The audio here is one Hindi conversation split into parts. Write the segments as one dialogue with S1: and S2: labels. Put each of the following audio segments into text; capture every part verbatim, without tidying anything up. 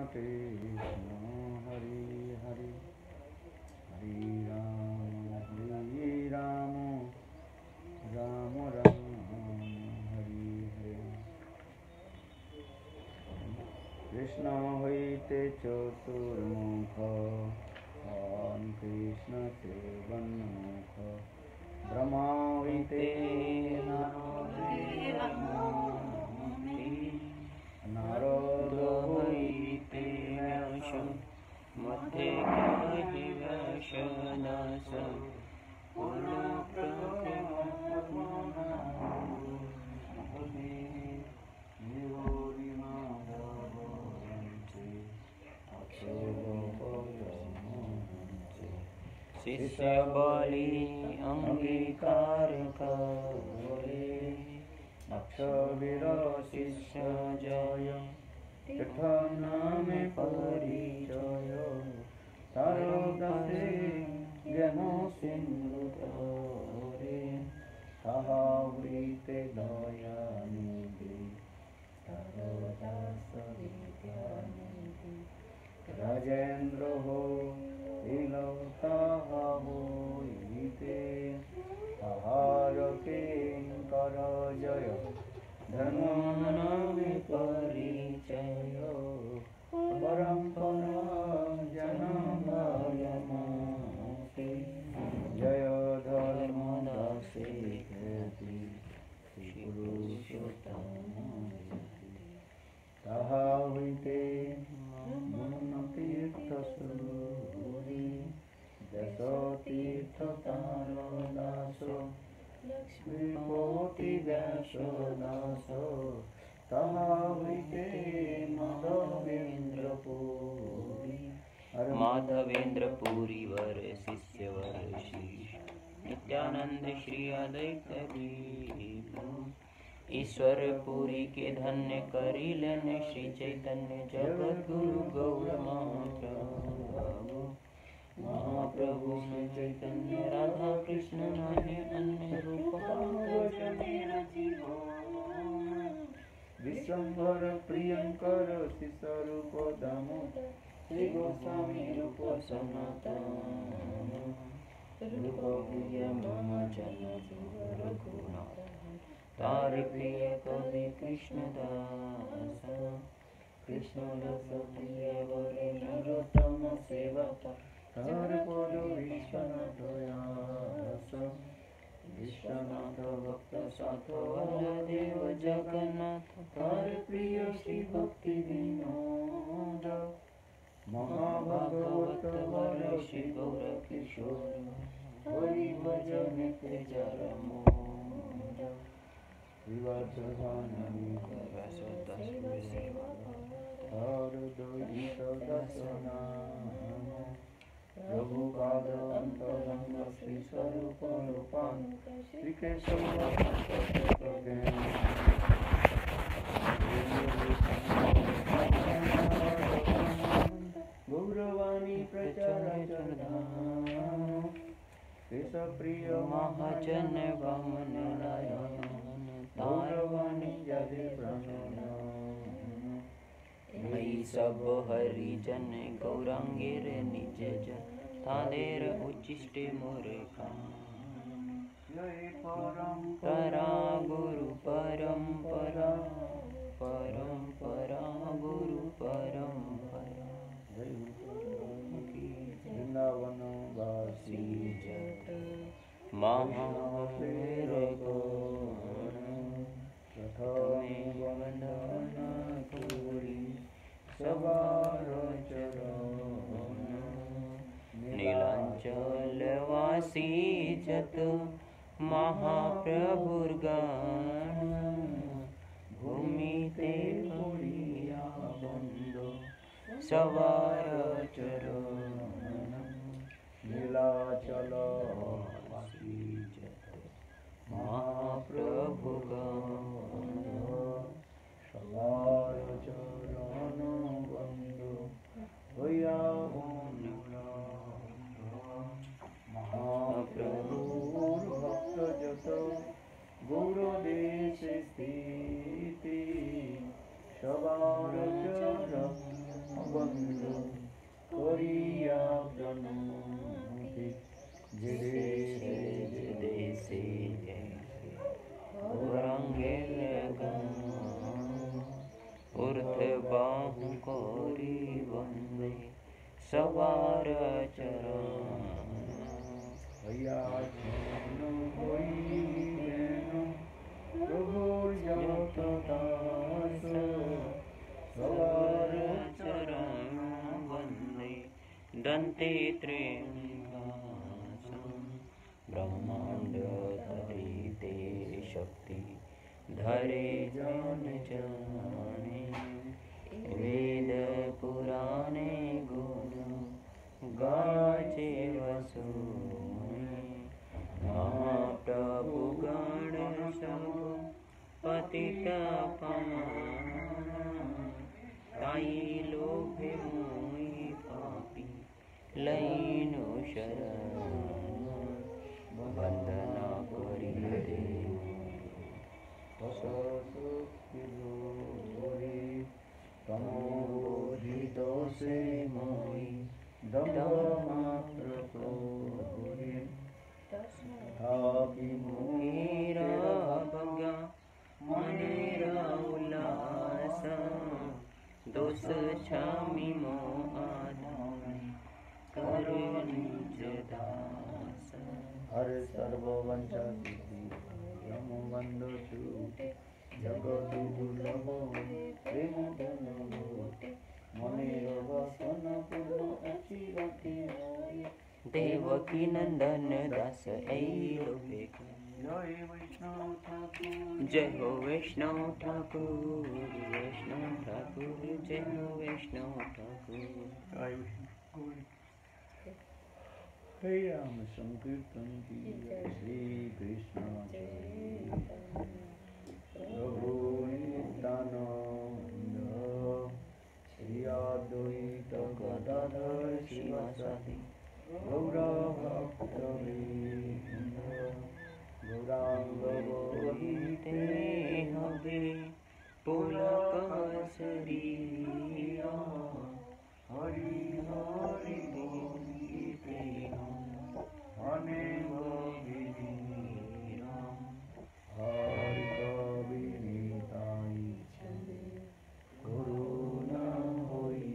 S1: कृष्ण हरे हरे हरे राम हरे राम राम राम हरे हरे। कृष्ण हईते चतुर्मुख कृष्ण से वन्मुख ब्रह्मा हईते नारद हईते
S2: मध्ये व्यासदास शिष्य बलि अंगीकार करे
S1: अक्षवीर शिष्य जय तीर्थ नाम परिचय तारो दासे ज्ञान सिंधु तोरे सहावृते दया निधि तारो दास विद्यानिधि राजेंद्र हो तिलता होइते आहार किंकर जय धर्म नाम परिचय परंपरा जनमायमासे जय धर्म दासे ख्याति पुरुषोत्तम ताहा हईते मुन तीर्थ सूरी दश तीर्थ तारो दासो लक्ष्मीपति व्यास दासो ताहा हईते माधवेंद्र पुरी
S2: माधवेंद्र पुरी वर शिष्य वर शीश नित्यानंद श्री अद्वैत दीप ईश्वर पुरी के धन्य करिलन श्री चैतन्य जगत गुरु गौर महाप्रभु महाप्रभु श्री चैतन्य राधा कृष्ण नामे अन्य रूप
S1: विश्वम्भर प्रियंकर शिशरूप दामोदर श्री गोस्वामी रूप सनातन रूप प्रिय मम जन रघुनाथ तार प्रिय कवि कृष्ण दास कृष्ण रस प्रिय वरे नरोत्तम सेवक तार पद विश्वनाथ व्यास विश्वनाथ भक्त साथ वल्लदेव जगन्नाथ तार प्रिय श्री भक्ति विनोद महाभागवत वर श्री गौर किशोर हरि भजन तेजर मोद विवाचभाननि हर द्वैत दर्शनाम प्रभुपाद अंतरंग श्री स्वरूप रूपान श्री केशव गौरवाणी प्रचार कृष्ण प्रिय
S2: महाजन वामन नारायण
S1: गौरवाणी जय प्रणय
S2: मई सब हरिजन गौरांगेर निज जन तादेर उच्चिष्टे मोरे परंपरा गुरु परंपरा परंपरा गुरु परंपरा
S1: वृंदावन वासी
S2: जत महावीर गौण
S1: प्रथमे वंदन पूरी सवार चरण
S2: नीलांचल वासी जत महाप्रभुर्गान भूमि ते पुरिया बंदो सवार चरण
S1: नीलाचल वासी जत
S2: महाप्रभुर्गान
S1: सवार चरण बंदो भैया महाप्रभु भक्त जत गौरदेश स्थिति सवार चरण जत दास
S2: सवर चरण वंदे दन्ते त्र्यम्बकं ब्रह्मांड धरिते शक्ति धरे जन जाने वेद पुराणे गुण गाचे वसुने महाप्रभु गण सब पतित पावन ताई लोभे मोहि पापी लैनु शरण वंदना करि दे
S1: तमोदित से मोहि दम्भमात्र प्रभुरि तथापि
S2: मुखेरा भगा मनेरा उल्लास दोष क्षमि मो आधान करो निज दास
S1: हर सर्ववंशा सिद्धि यम वंदो चूटे जगति दुर्लभ प्रेम धन लोटे मनेर वसन पूर्ण अचिरति
S2: देवकी नंदन दास ऐलो बेक
S1: जय वैष्णव ठाकुर
S2: जय हो वैष्णव ठाकुर वैष्णव ठाकुर जय हो वैष्णव ठाकुर
S1: जय वैष्णव हे राम संकीर्तन की श्री कृष्ण प्रभु नित्यानंद श्री अद्वैत गदाधर शिवासादि गौरा भक्तवृंद गौरांग
S2: बोहिते हवे पुलक शरीरा
S1: हरि हरि बोलिते हने गोविंदा हरि कवि निताई करुणा होई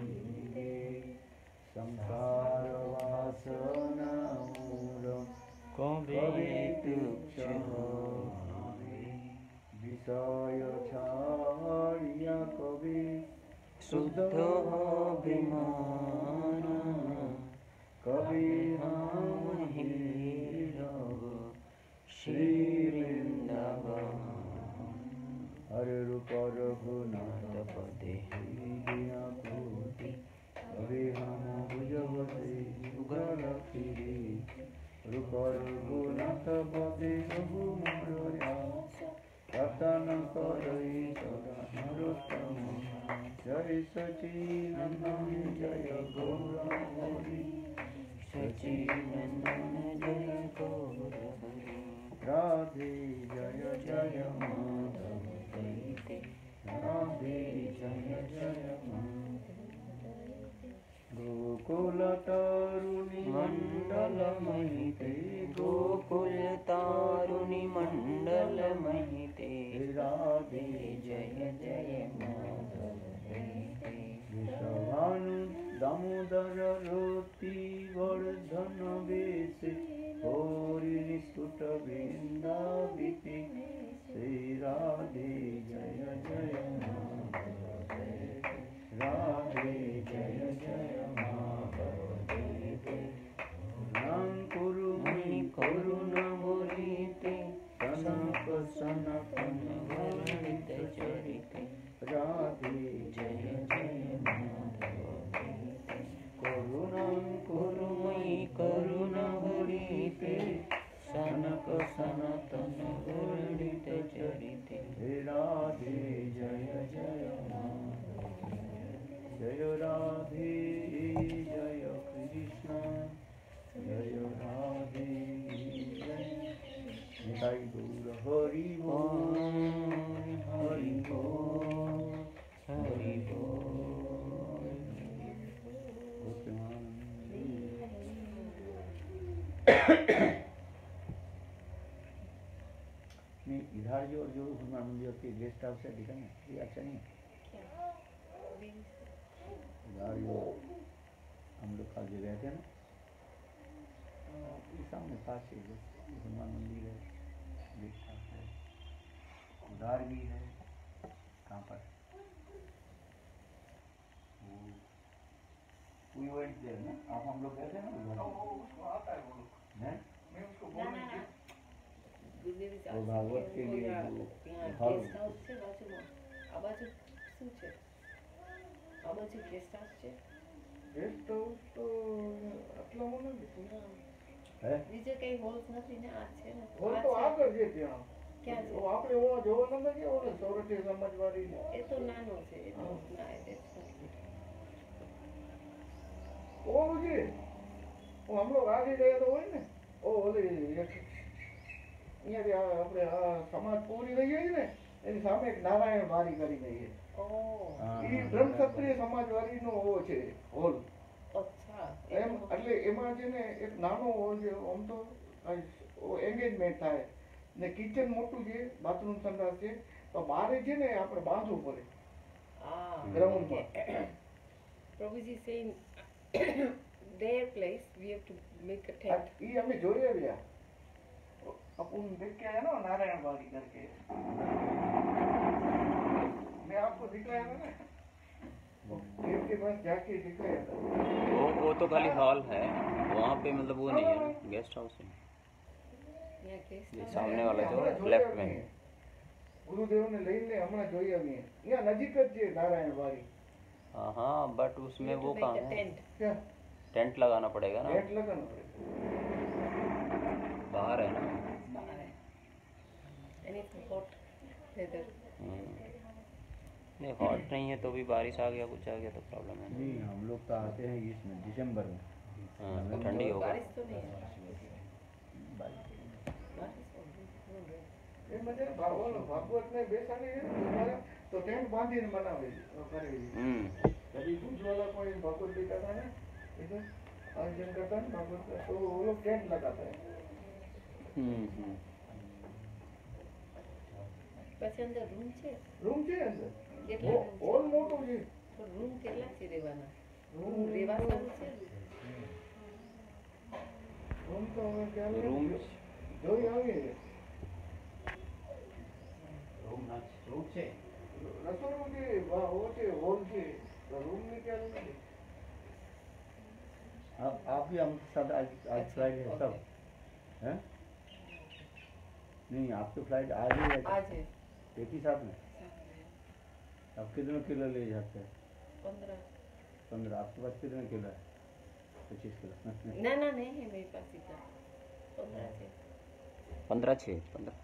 S1: संसार वासना मूल
S2: कवि तुच्छ
S1: विषय छाड़िया कवि
S2: शुद्ध अभिमान
S1: कवि
S2: हम ही रव श्री वृंदावन
S1: हरे रूप रघुनाथ
S2: पदे
S1: दीना कोटि कवि हम भुजवती सुगल फिरी रूप रघुनाथ पदे प्रभु मोरया रतन करई सदा नरोत्तम जय सचिनंदन जय गौरहरि
S2: सचिनंदन जय गौरहरि
S1: राधे जय जय माधव
S2: दैते
S1: राधे जय जय गोकुल तारुणी
S2: मंडल महिते गोकुल तारुणी मंडल महिते
S1: राधे
S2: जय जय माधव दैते
S1: विषभानु दामोदर रोति वर्धन वेशे गौरी निष्कुट वृंदाविते श्री राधे जय जय माधव राधे जय जय माधव नाम कुरु मयि करुणा बोलिते सनक सनतन वर्णित चरिते राधे जय जय माधव करुणा कुरु मयि करुणा बोलिते सनक सनतन वर्णित चरिते राधे जय जय माधव जय राधे जय कृष्ण जय राधे जय निताई गौर हरि बोल हरि बोल हरि बोल नहीं इधर जो जो हनुमान मंदिर की गेस्ट हाउस है दिखा ना ये अच्छा नहीं इधर जो हम लोग कल जो गए थे ना ये सामने पास ही हनुमान मंदिर है गेस्ट हाउस है उधार भी है कहाँ पर We went there ना आप हम लोग गए थे ना उधर हैं वो भागवत के लिए वो
S2: गेस्ट हाउस છે બાજુમાં આ બાજુ શું છે આ બાજુ ગેસ્ટ હાઉસ છે
S3: गेस्ट हाउस तो આટલા મને નથી
S1: है
S2: બીજે કઈ હોલ્સ નથી ને આ છે ને
S3: वो तो આગળ છે ત્યાં
S2: ક્યાં છે
S3: वो આપણે ઓવા જોવા નતા કે ઓલે સૌરઠી સમાજવાળી
S2: એ તો નાનો છે એ તો ના એ
S3: ઓલું છે હું હમ લોગ આગે ગયા તો હોય ને ઓ ઓલે અહીંયાથી આપણે આ સમાજ પૂરી થઈ ગઈ ને એની સામે એક નારાયણ બારી કરી ગઈ છે
S2: ઓ
S3: એ બ્રહ્મ ક્ષત્રિય સમાજવાળીનો ઓ છે હોલ
S2: અચ્છા
S3: એમ એટલે એમાં છે ને એક નાનો હોલ છે આમ તો એન્ગેજમેન્ટ થાય ને કિચન મોટું છે બાથરૂમ સંડાસ છે તો બારે છે ને આપણે બાંધવું પડે
S2: ah
S3: ગ્રાઉન્ડમાં
S2: Prabhuji saying their place we have to make a tent
S3: એ અમે જોઈ આવ્યા अपन देख के आया ना नारायण बाड़ी करके मैं आपको दिखाया था ना गेट के पास जाके दिखाया था
S2: वो वो तो खाली हॉल है वहाँ पे मतलब वो नहीं है ना गेस्ट हाउस है ये सामने वाला जो लेफ्ट में है
S3: गुरुदेव ने લઈને હમણાં જોઈ આવી અહીંયા નજીક જ છે નારાયણ બાड़ी
S2: हाँ हाँ बट उसमें वो कहाँ है
S3: क्या
S2: टेंट लगाना पड़ेगा ना
S3: टेंट लगाना पड़ेगा
S2: बाहर है ना नहीं हॉट नहीं है तो भी बारिश आ गया कुछ आ गया तो प्रॉब्लम है
S1: नहीं हम लोग तो आते हैं इसमें दिसंबर में
S2: हाँ तो ठंडी होगा
S3: એ મને ભાગવત ભાગવત ને બેસાડી તો ટેન્ટ બાંધીને બનાવે કરે
S2: हम्म
S3: कभी पूछ वाला कोई भागवत देखा था ना इधर अर्जुन करता है भागवत का तो वो लोग टेंट लगाता है
S2: हम्म हम्म
S4: પછી અંદર રૂમ છે
S3: રૂમ છે અંદર
S4: કેટલા
S3: ઓ- હોલ મોટો છે
S4: રૂમ કેટલા છે રહેવાના
S3: રૂમ
S4: રહેવા સારું છે
S3: રૂમ તો હવે ખ્યાલ
S2: रूम
S3: નથી. જોઈ આવીએ
S1: रूम ना रूम से
S3: રસોડું છે વા- वो છે હોલ છે તો રૂમ ની ખ્યાલ નથી
S1: आप आप भी हम साथ आज आज फ्लाइट है सब हैं नहीं आपकी फ्लाइट आज ही है
S4: आज है
S1: एक ही साथ में आप कितने किलो ले जाते हैं
S4: पंद्रह
S1: पंद्रह आपके पास कितने किलो है पच्चीस किलो
S4: ना ना नहीं है मेरे पास इतना पंद्रह है
S2: पंद्रह छः पंद्रह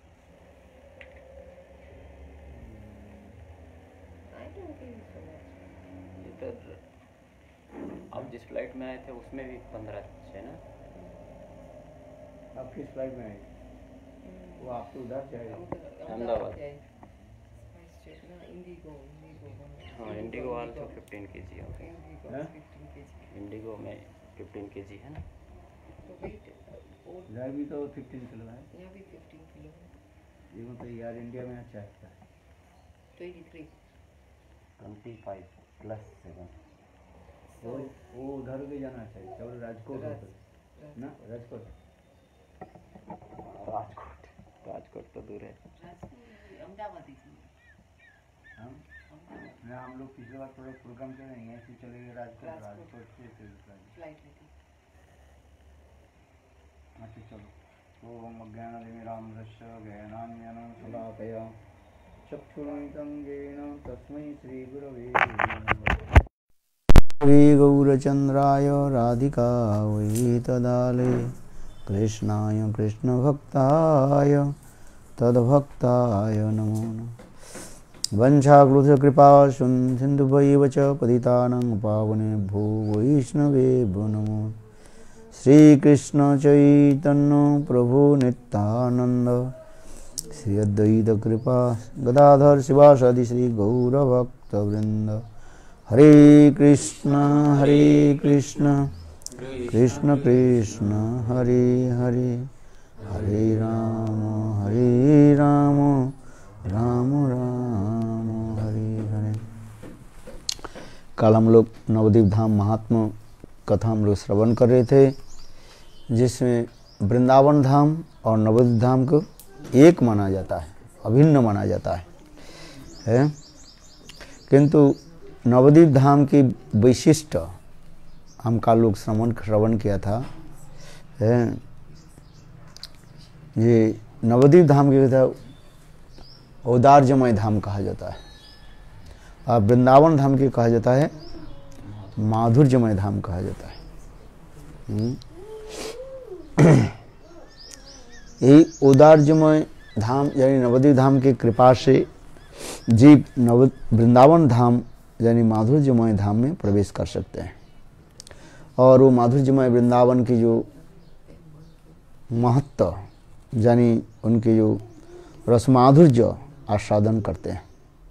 S4: I don't think so much
S2: इधर आप जिस फ्लाइट में आए थे उसमें भी पंद्रह छः ना
S1: आप किस फ्लाइट में आए वो आपको उधर से आएगा
S2: अहमदाबाद।
S4: इंडिगो इंडिगो
S2: हाँ IndiGo also fifteen K G होगा
S4: इंडिगो
S1: हाँ?
S4: फिफ्टीन केजी
S2: इंडिगो में फिफ्टीन के जी है ना
S4: तो वेट
S1: इधर भी तो फिफ्टीन किलो है
S4: यहाँ भी फिफ्टीन किलो है
S1: ये मतलब यार इंडिया में अच्छा है
S4: twenty three
S2: twenty five plus seven
S1: वो वो उधर भी जाना चाहिए चलो राजकोट
S4: राज-
S1: होकर। ना राजकोट
S2: राजकोट राजकोट तो दूर है
S4: अहमदाबाद ही
S1: हम ना हम लोग पिछले बार थोड़ा प्रोग्राम करें यहाँ से चले गए राजकोट
S4: राजकोट।
S1: राजकोट से फिर फ्लाइट
S4: फ्लाइट लेती
S1: अच्छा चलो ओम अज्ञानतिमिरान्धस्य ज्ञानाञ्जनं शलाकया चक्षुरुन्मिलितं येन तस्मै श्रीगुरवे नमः श्रीगौरचन्द्राय राधिकायै तदाले कृष्णाय कृष्णभक्ताय तद्भक्ताय नमो नमः वंशाकृतकृपा सिन्धुभैव च पतितानां पावनेभ्यो वैष्णवेभ्यो नमो श्री कृष्ण चैतन्य प्रभु नित्यानंद श्री अद्वैत कृपा गदाधर शिवासादि श्री गौर भक्त वृंद हरे कृष्ण हरे कृष्ण कृष्ण कृष्ण हरे हरे हरे राम हरे राम राम राम हरे हरे। कल हम लोग नवद्वीप धाम महात्मा कथा हम लोग श्रवण कर रहे थे जिसमें वृंदावन धाम और नवद्वीप धाम को एक माना जाता है अभिन्न माना जाता है, है? किंतु नवद्वीप धाम की वैशिष्ट हम का लोग श्रवण श्रवण किया था, है? ये नवद्वीप धाम के था औदार्यमय धाम कहा जाता है, और वृंदावन धाम के कहा जाता है माधुर्यमय धाम कहा जाता है। यही औदार्यमय धाम यानी नवद्वीप धाम की कृपा से जीव नव वृंदावन धाम यानी माधुर्यमय धाम में प्रवेश कर सकते हैं, और वो माधुर्यमय वृंदावन की जो महत्व यानी उनके जो रसमाधुर्य आस्वादन करते हैं।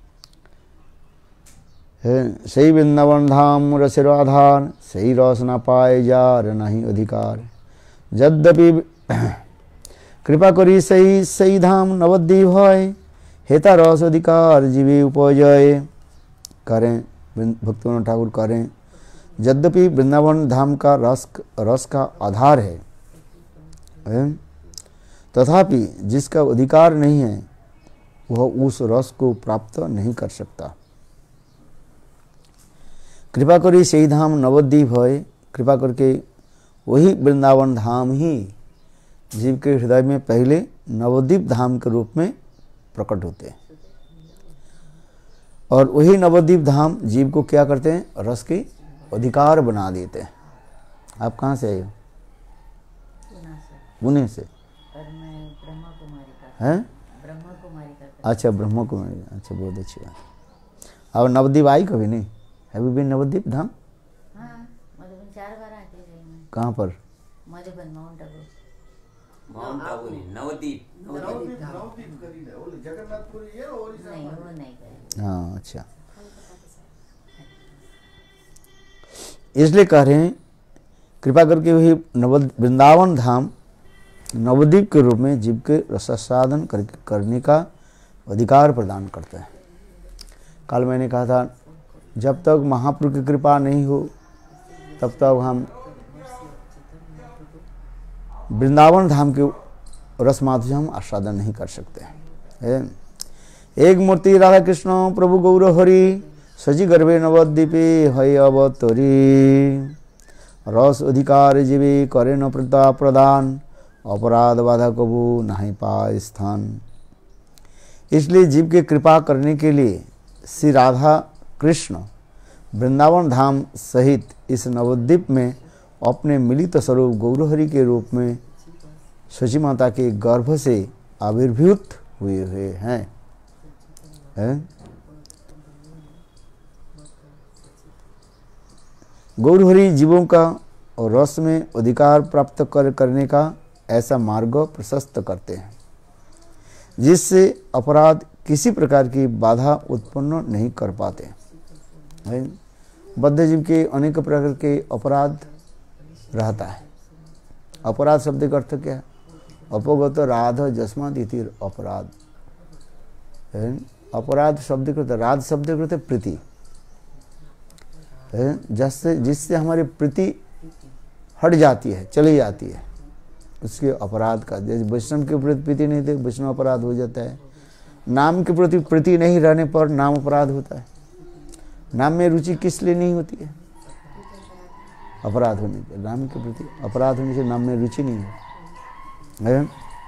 S1: है सही वृंदावन धाम रसिर आधार, सही रस ना पाए जार नहीं अधिकार। यद्यपि कृपा करी सही सही धाम नवद्वीप है, हेता रस अधिकार जीवे उपजय करें। भक्तिविनोद ठाकुर करें, यद्यपि वृंदावन धाम का रस रस का आधार है, है? तथापि जिसका अधिकार नहीं है वह उस रस को प्राप्त नहीं कर सकता। कृपा करी सही धाम नवद्वीप है, कृपा करके वही वृंदावन धाम ही जीव के हृदय में पहले नवद्वीप धाम के रूप में प्रकट होते हैं, और वही नवद्वीप धाम जीव को क्या करते हैं, रस के अधिकार बना देते हैं। आप कहाँ से आए हो? पुणे से।
S4: पर मैं ब्रह्मा कुमारी का
S1: हैं?
S4: ब्रह्मा कुमारी का।
S1: अच्छा ब्रह्मा कुमारी, अच्छा बहुत अच्छी बात। और नवद्वीप आई कभी नहीं? Have you been Nabadwip Dham?
S4: हाँ, मधुबन चार बार आती रही मैं।
S1: कहाँ पर?
S4: मधुबन माउंट आबू।
S2: माउंट आबू नहीं, नवद्वीप।
S3: नवद्वीप नवद्वीप કરીને ઓલે જગન્નાથપુરી એ ઓરિસ્સા
S4: नहीं वो नहीं गई।
S1: हाँ अच्छा, इसलिए कह रहे हैं कृपा करके वही नव वृंदावन धाम नवद्वीप के रूप में जीव के रसास्वादन कर, करने का अधिकार प्रदान करते हैं। कल मैंने कहा था जब तक महाप्रभु की कृपा नहीं हो तब तक हम वृंदावन धाम के रस माधुर्य हम आस्वादन नहीं कर सकते हैं। एक मूर्ति राधा कृष्ण प्रभु गौर हरि सजी गर्भे नवद्वीपे है अवतरी। रस अधिकार जीवे करे न प्रता प्रदान, अपराध बाधा कबू नहीं पाए स्थान। इसलिए जीव के कृपा करने के लिए श्री राधा कृष्ण वृंदावन धाम सहित इस नवद्वीप में अपने मिलित स्वरूप गौरहरि के रूप में शची माता के गर्भ से आविर्भूत हुए हुए हैं, है? गौरहरि जीवों का और रस में अधिकार प्राप्त कर करने का ऐसा मार्ग प्रशस्त करते हैं जिससे अपराध किसी प्रकार की बाधा उत्पन्न नहीं कर पाते, है? बद्ध जीव के अनेक प्रकार के अपराध रहता है। अपराध शब्द का अर्थ क्या है? अपगत राध जस्माद इति अपराध, है? अपराध शब्द का राध शब्द का अर्थ प्रीति, है? जिससे जिससे हमारी प्रीति हट जाती है, चली जाती है, उसके अपराध का। जैसे वैष्णव के प्रति प्रीति नहीं थे, वैष्णव अपराध हो जाता है। नाम के प्रति प्रीति नहीं रहने पर नाम अपराध होता है। नाम में रुचि किस लिए नहीं होती है? अपराध होने के। नाम के प्रति अपराध होने से नाम में रुचि नहीं है।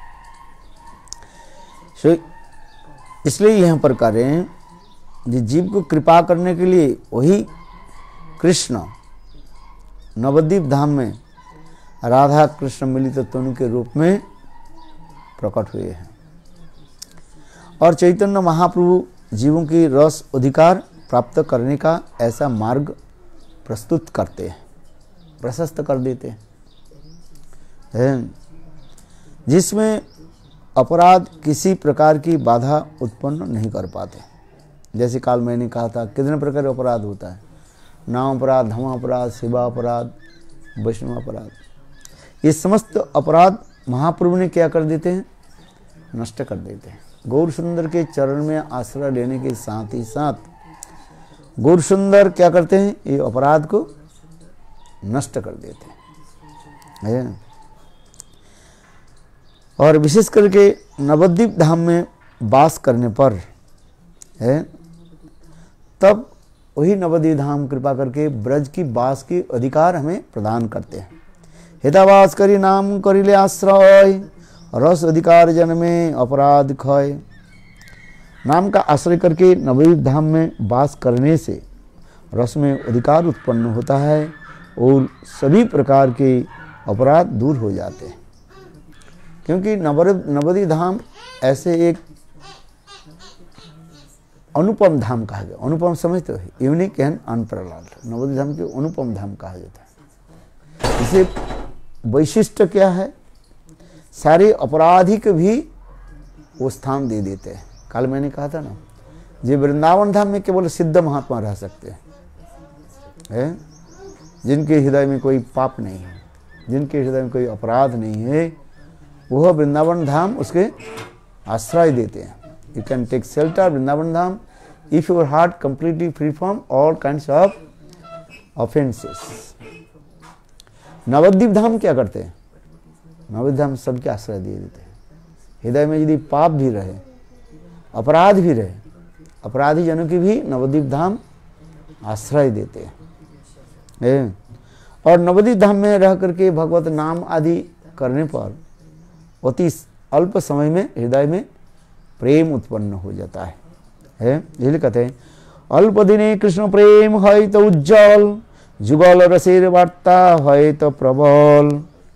S1: सो इसलिए यहाँ पर कह रहे हैं जीव को कृपा करने के लिए वही कृष्ण नवद्वीप धाम में राधा कृष्ण मिलित तनु के रूप में प्रकट हुए हैं, और चैतन्य महाप्रभु जीवों की रस अधिकार प्राप्त करने का ऐसा मार्ग प्रस्तुत करते हैं, प्रशस्त कर देते हैं, जिसमें अपराध किसी प्रकार की बाधा उत्पन्न नहीं कर पाते। जैसे काल मैंने कहा था कितने प्रकार के अपराध होता है? नाम अपराध, धर्म अपराध, सेवा अपराध, वैष्णव अपराध। ये समस्त अपराध महाप्रभु ने क्या कर देते हैं? नष्ट कर देते हैं। गौर सुंदर के चरण में आश्रय लेने के साथ ही साथ गौर सुंदर क्या करते हैं? ये अपराध को नष्ट कर देते हैं। और विशेष करके नवद्वीप धाम में वास करने पर है, तब वही नवद्वीप धाम कृपा करके ब्रज की वास की अधिकार हमें प्रदान करते हैं। हितावास करी नाम करिले आश्रय, रस अधिकार जन्मे अपराध क्षय। नाम का आश्रय करके नवद्वीप धाम में वास करने से रस में अधिकार उत्पन्न होता है और सभी प्रकार के अपराध दूर हो जाते हैं। क्योंकि नवद्वीप धाम ऐसे एक अनुपम धाम कहा गया। अनुपम समझते हो, unique and unparalleled. Nabadwip Dham को अनुपम धाम कहा जाता है। इसे वैशिष्ट्य क्या है, सारे अपराधिक भी वो स्थान दे देते हैं। कल मैंने कहा था ना, जी वृंदावन धाम में केवल सिद्ध महात्मा रह सकते हैं, है? जिनके हृदय में कोई पाप नहीं है, जिनके हृदय में कोई अपराध नहीं है, वह वृंदावन धाम उसके आश्रय देते हैं। You can take shelter Vrindavan Dham if your heart completely free from all kinds of offences. Nabadwip Dham क्या करते हैं? नवद्वीप धाम सबके आश्रय दे देते हैं। हृदय में यदि पाप भी रहे, अपराध भी रहे, अपराधी जनों की भी नवद्वीप धाम आश्रय देते हैं। और नवद्वीप धाम में रह करके भगवत नाम आदि करने पर अति अल्प समय में हृदय में प्रेम उत्पन्न हो जाता है, है? यही कहते हैं अल्प दिने कृष्ण प्रेम है तो उज्जवल, जुगल रसेर वार्ता है तो प्रबल।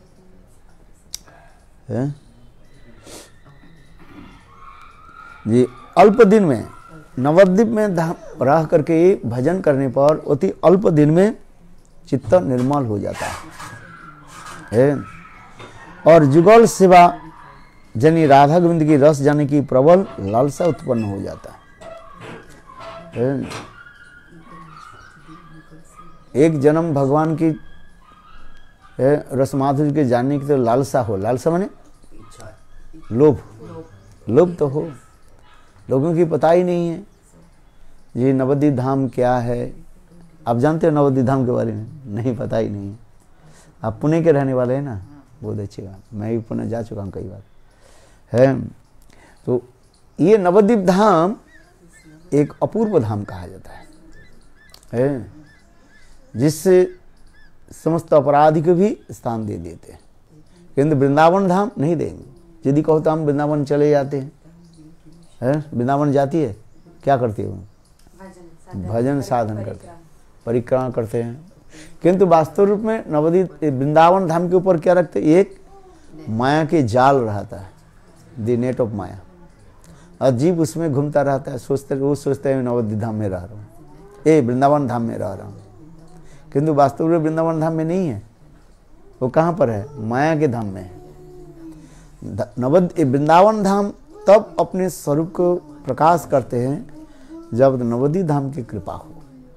S1: ये अल्प दिन में नवद्वीप में धाम रह करके भजन करने पर अति अल्प दिन में चित्त निर्मल हो जाता है, है? और जुगल सेवा जनी राधा गोविंद की रस जाने की प्रबल लालसा उत्पन्न हो जाता है। एक जन्म भगवान की रस माधुर्य के जानने की तो लालसा हो। लालसा माने लोभ, लोभ तो हो। लोगों की पता ही नहीं है ये नवद्वीप धाम क्या है। आप जानते हो नवद्वीप धाम के बारे में? नहीं, पता ही नहीं है। आप पुणे के रहने वाले हैं ना, बहुत अच्छी बात। मैं भी पुणे जा चुका हूँ कई बार, है। तो ये नवद्वीप धाम एक अपूर्व धाम कहा जाता है, है? जिससे समस्त अपराधी को भी स्थान दे देते हैं। किंतु वृंदावन धाम नहीं देंगे। यदि कहो तो हम वृंदावन चले जाते हैं, है? वृंदावन जाती है, क्या करती है वो? भजन साधन करते हैं, परिक्रमा करते हैं। किंतु वास्तव रूप में नवद्वीप वृंदावन धाम के ऊपर क्या रखते? एक माया के जाल रहता है, द नेट ऑफ माया। अजीब उसमें घूमता रहता है, सोचते वो सोचते हैं नवद्वीप धाम में रह रहा हूँ, ए वृंदावन धाम में रह रहा हूँ। किंतु वास्तव में वृंदावन धाम में नहीं है। वो कहाँ पर है? माया के धाम में है। नवद्वीप वृंदावन धाम तब अपने स्वरूप को प्रकाश करते हैं जब नवद्वीप धाम की कृपा हो।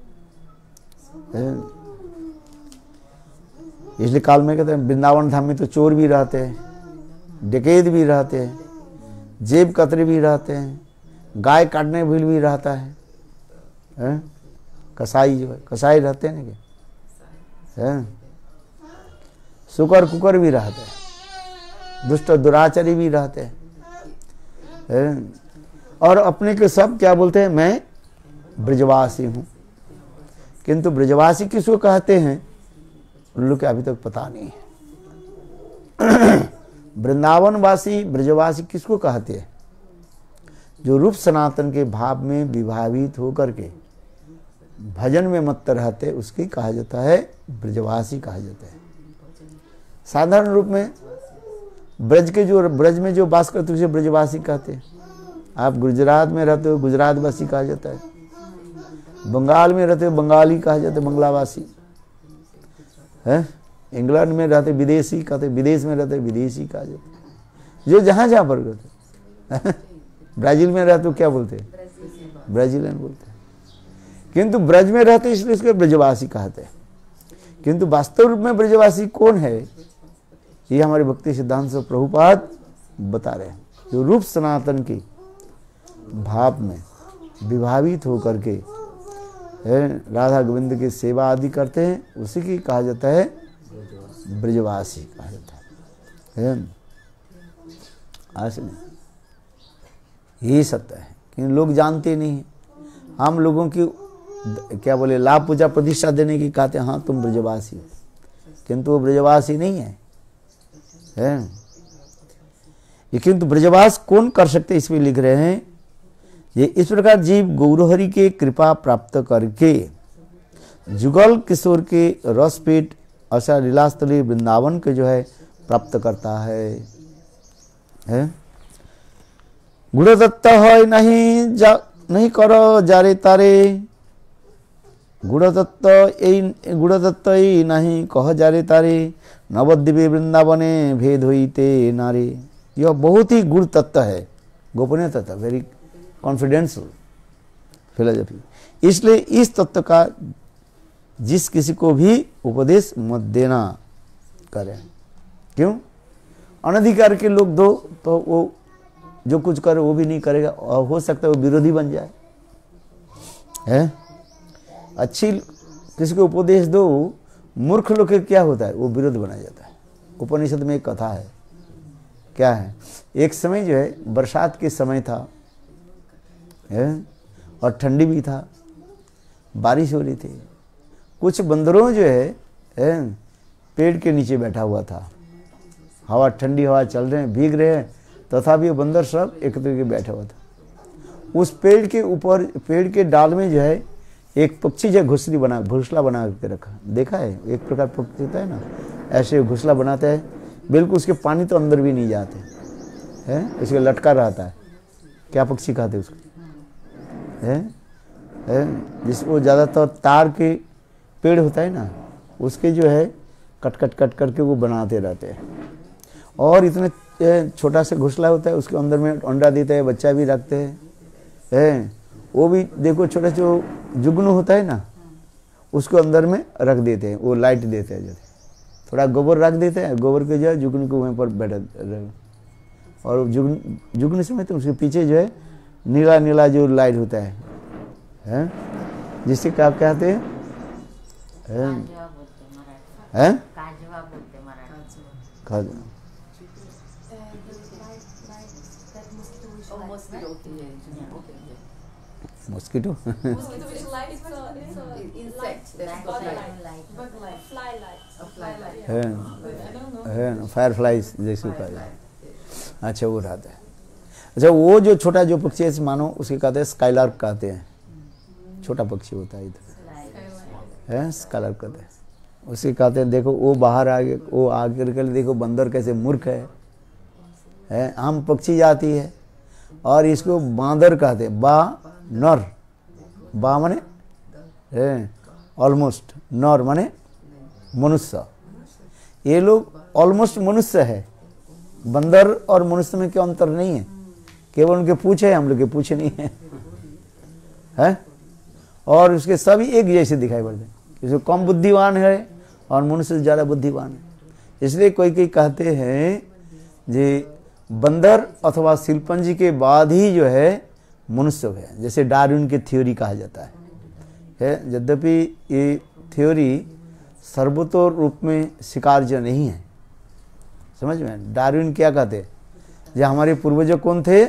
S1: इसलिए काल में कहते हैं वृंदावन धाम में तो चोर भी रहते हैं, डकैत भी रहते हैं, जेब कतरे भी रहते हैं, गाय काटने भी भी रहता है, है? कसाई जो है, कसाई रहते हैं ना क्या, है? सुकर कुकर भी रहते हैं, दुष्ट दुराचारी भी रहते हैं, है? और अपने के सब क्या बोलते हैं? मैं ब्रजवासी हूँ। किंतु ब्रजवासी किसको कहते हैं उन लोग के अभी तक पता नहीं है। वृंदावनवासी ब्रजवासी किसको कहते हैं? जो रूप सनातन के भाव में विभावित होकर के भजन में मत रहते, उसकी कहा जाता है ब्रजवासी कहा जाता है। साधारण रूप में ब्रज के जो ब्रज में जो वास करते उसे ब्रजवासी कहते हैं। आप गुजरात में रहते हो, गुजरातवासी कहा जाता है। बंगाल में रहते हो, बंगाली कहा जाता है, बंगलावासी, है। इंग्लैंड में रहते विदेशी कहते, विदेश में रहते विदेशी कहा जाता है। जो जहाँ जहाँ पर रहते, ब्राजील में रहते हो क्या बोलते हैं? ब्राजीलियन बोलते हैं। किंतु ब्रज में रहते इसलिए इसके ब्रजवासी कहते हैं। किंतु वास्तव रूप में ब्रजवासी कौन है, ये हमारे भक्ति सिद्धांत से प्रभुपाद बता रहे हैं। जो रूप सनातन की भाव में विभावित होकर के राधा गोविंद की सेवा आदि करते हैं, उसी की कहा जाता है ब्रजवासी कहा जाता है। आज यही सत्य है कि लोग जानते नहीं हैं। हम लोगों की क्या बोले लाभ पूजा प्रतिष्ठा देने की कहते हैं हाँ तुम ब्रजवासी हो, किंतु वो ब्रजवासी नहीं है, है? ये किंतु ब्रजवास कौन कर सकते इसमें लिख रहे हैं। ये इस प्रकार जीव गौरहरि के कृपा प्राप्त करके जुगल किशोर के रसपेट असा लीलास्थली वृंदावन के जो है प्राप्त करता है, है? गुणदत्त है नहीं जा नहीं करो जारे तारे, गुणदत्त यही गुणदत्त ही नहीं कह जारे तारे, नवद्वीपे वृंदावने भेद होते नारे। यह बहुत ही गुण तत्व है, गोपनीय तत्व, वेरी कॉन्फिडेंशियल फिलोसफी। इसलिए इस तत्व का जिस किसी को भी उपदेश मत देना करें। क्यों? अनधिकार के लोग दो तो वो जो कुछ करे वो भी नहीं करेगा और हो सकता है वो विरोधी बन जाए, है? अच्छी किसी को उपदेश दो, मूर्ख लोग के क्या होता है वो विरोध बना जाता है। उपनिषद में एक कथा है, क्या है, एक समय जो है बरसात के समय था, है? और ठंडी भी था, बारिश हो रही थी। कुछ बंदरों जो है, है पेड़ के नीचे बैठा हुआ था, हवा ठंडी हवा चल रहे हैं, भीग रहे हैं, तथापि वो बंदर सब एकत्र करके बैठा हुआ था। उस पेड़ के ऊपर पेड़ के डाल में जो है एक पक्षी जो घोंसली बना घोंसला बना के रखा, देखा है? एक प्रकार पक्षी होता है ना, ऐसे घोंसला बनाता है, बिल्कुल उसके पानी तो अंदर भी नहीं जाते हैं, इसके लटका रहता है। क्या पक्षी कहते उसको, है, है? जिस वो ज़्यादातर तार के पेड़ होता है ना, उसके जो है कट कट कट करके वो बनाते रहते हैं। और इतने छोटा सा घोंसला होता है, उसके अंदर में अंडा देते हैं, बच्चा भी रखते हैं, है? वो भी देखो छोटा जो जुगनू होता है ना, उसको अंदर में रख देते हैं, वो लाइट देते हैं, जैसे थोड़ा गोबर रख देते हैं, गोबर के जो है जुगनू को वहीं पर बैठा रहे, और जुगन जुगनू समय तो उसके पीछे जो है नीला नीला जो लाइट होता है, है? जिससे क्या कहते हैं, है? है? Mosquito
S4: Mosquito is light. It's a it's a insect. That's bug light. Bug light. Fly light. A fly light.
S1: है,
S4: I don't know.
S1: है फायर फ्लाइज जैसे कहा जाए। अच्छा वो रहता है। अच्छा वो जो छोटा जो पक्षी है मानो उसके कहते हैं स्काईलार्क कहते हैं, छोटा पक्षी होता है इधर, है स्काईलार्क कहते हैं। उसे कहते हैं देखो वो बाहर आगे वो आगे करके देखो बंदर कैसे मूर्ख है, है? आम पक्षी जाती है और इसको बांदर कहते हैं, बा नर, बा माने ऑलमोस्ट, नर माने मनुष्य। ये लोग ऑलमोस्ट मनुष्य है, बंदर और मनुष्य में क्या अंतर नहीं है, केवल उनके पूछे है, हम लोग के पूछे नहीं है, है? और उसके सभी एक जैसे दिखाई पड़ते हैं, इसको कम बुद्धिवान है और मनुष्य से ज़्यादा बुद्धिवान है। इसलिए कोई कोई कहते हैं जे बंदर अथवा शिल्पंजी के बाद ही जो है मनुष्य है, जैसे डार्विन की थ्योरी कहा जाता है, है? यद्यपि ये थ्योरी सर्वतोर रूप में स्वीकार्य नहीं है, समझ में? डार्विन क्या कहते हैं, जो हमारे पूर्वज कौन थे,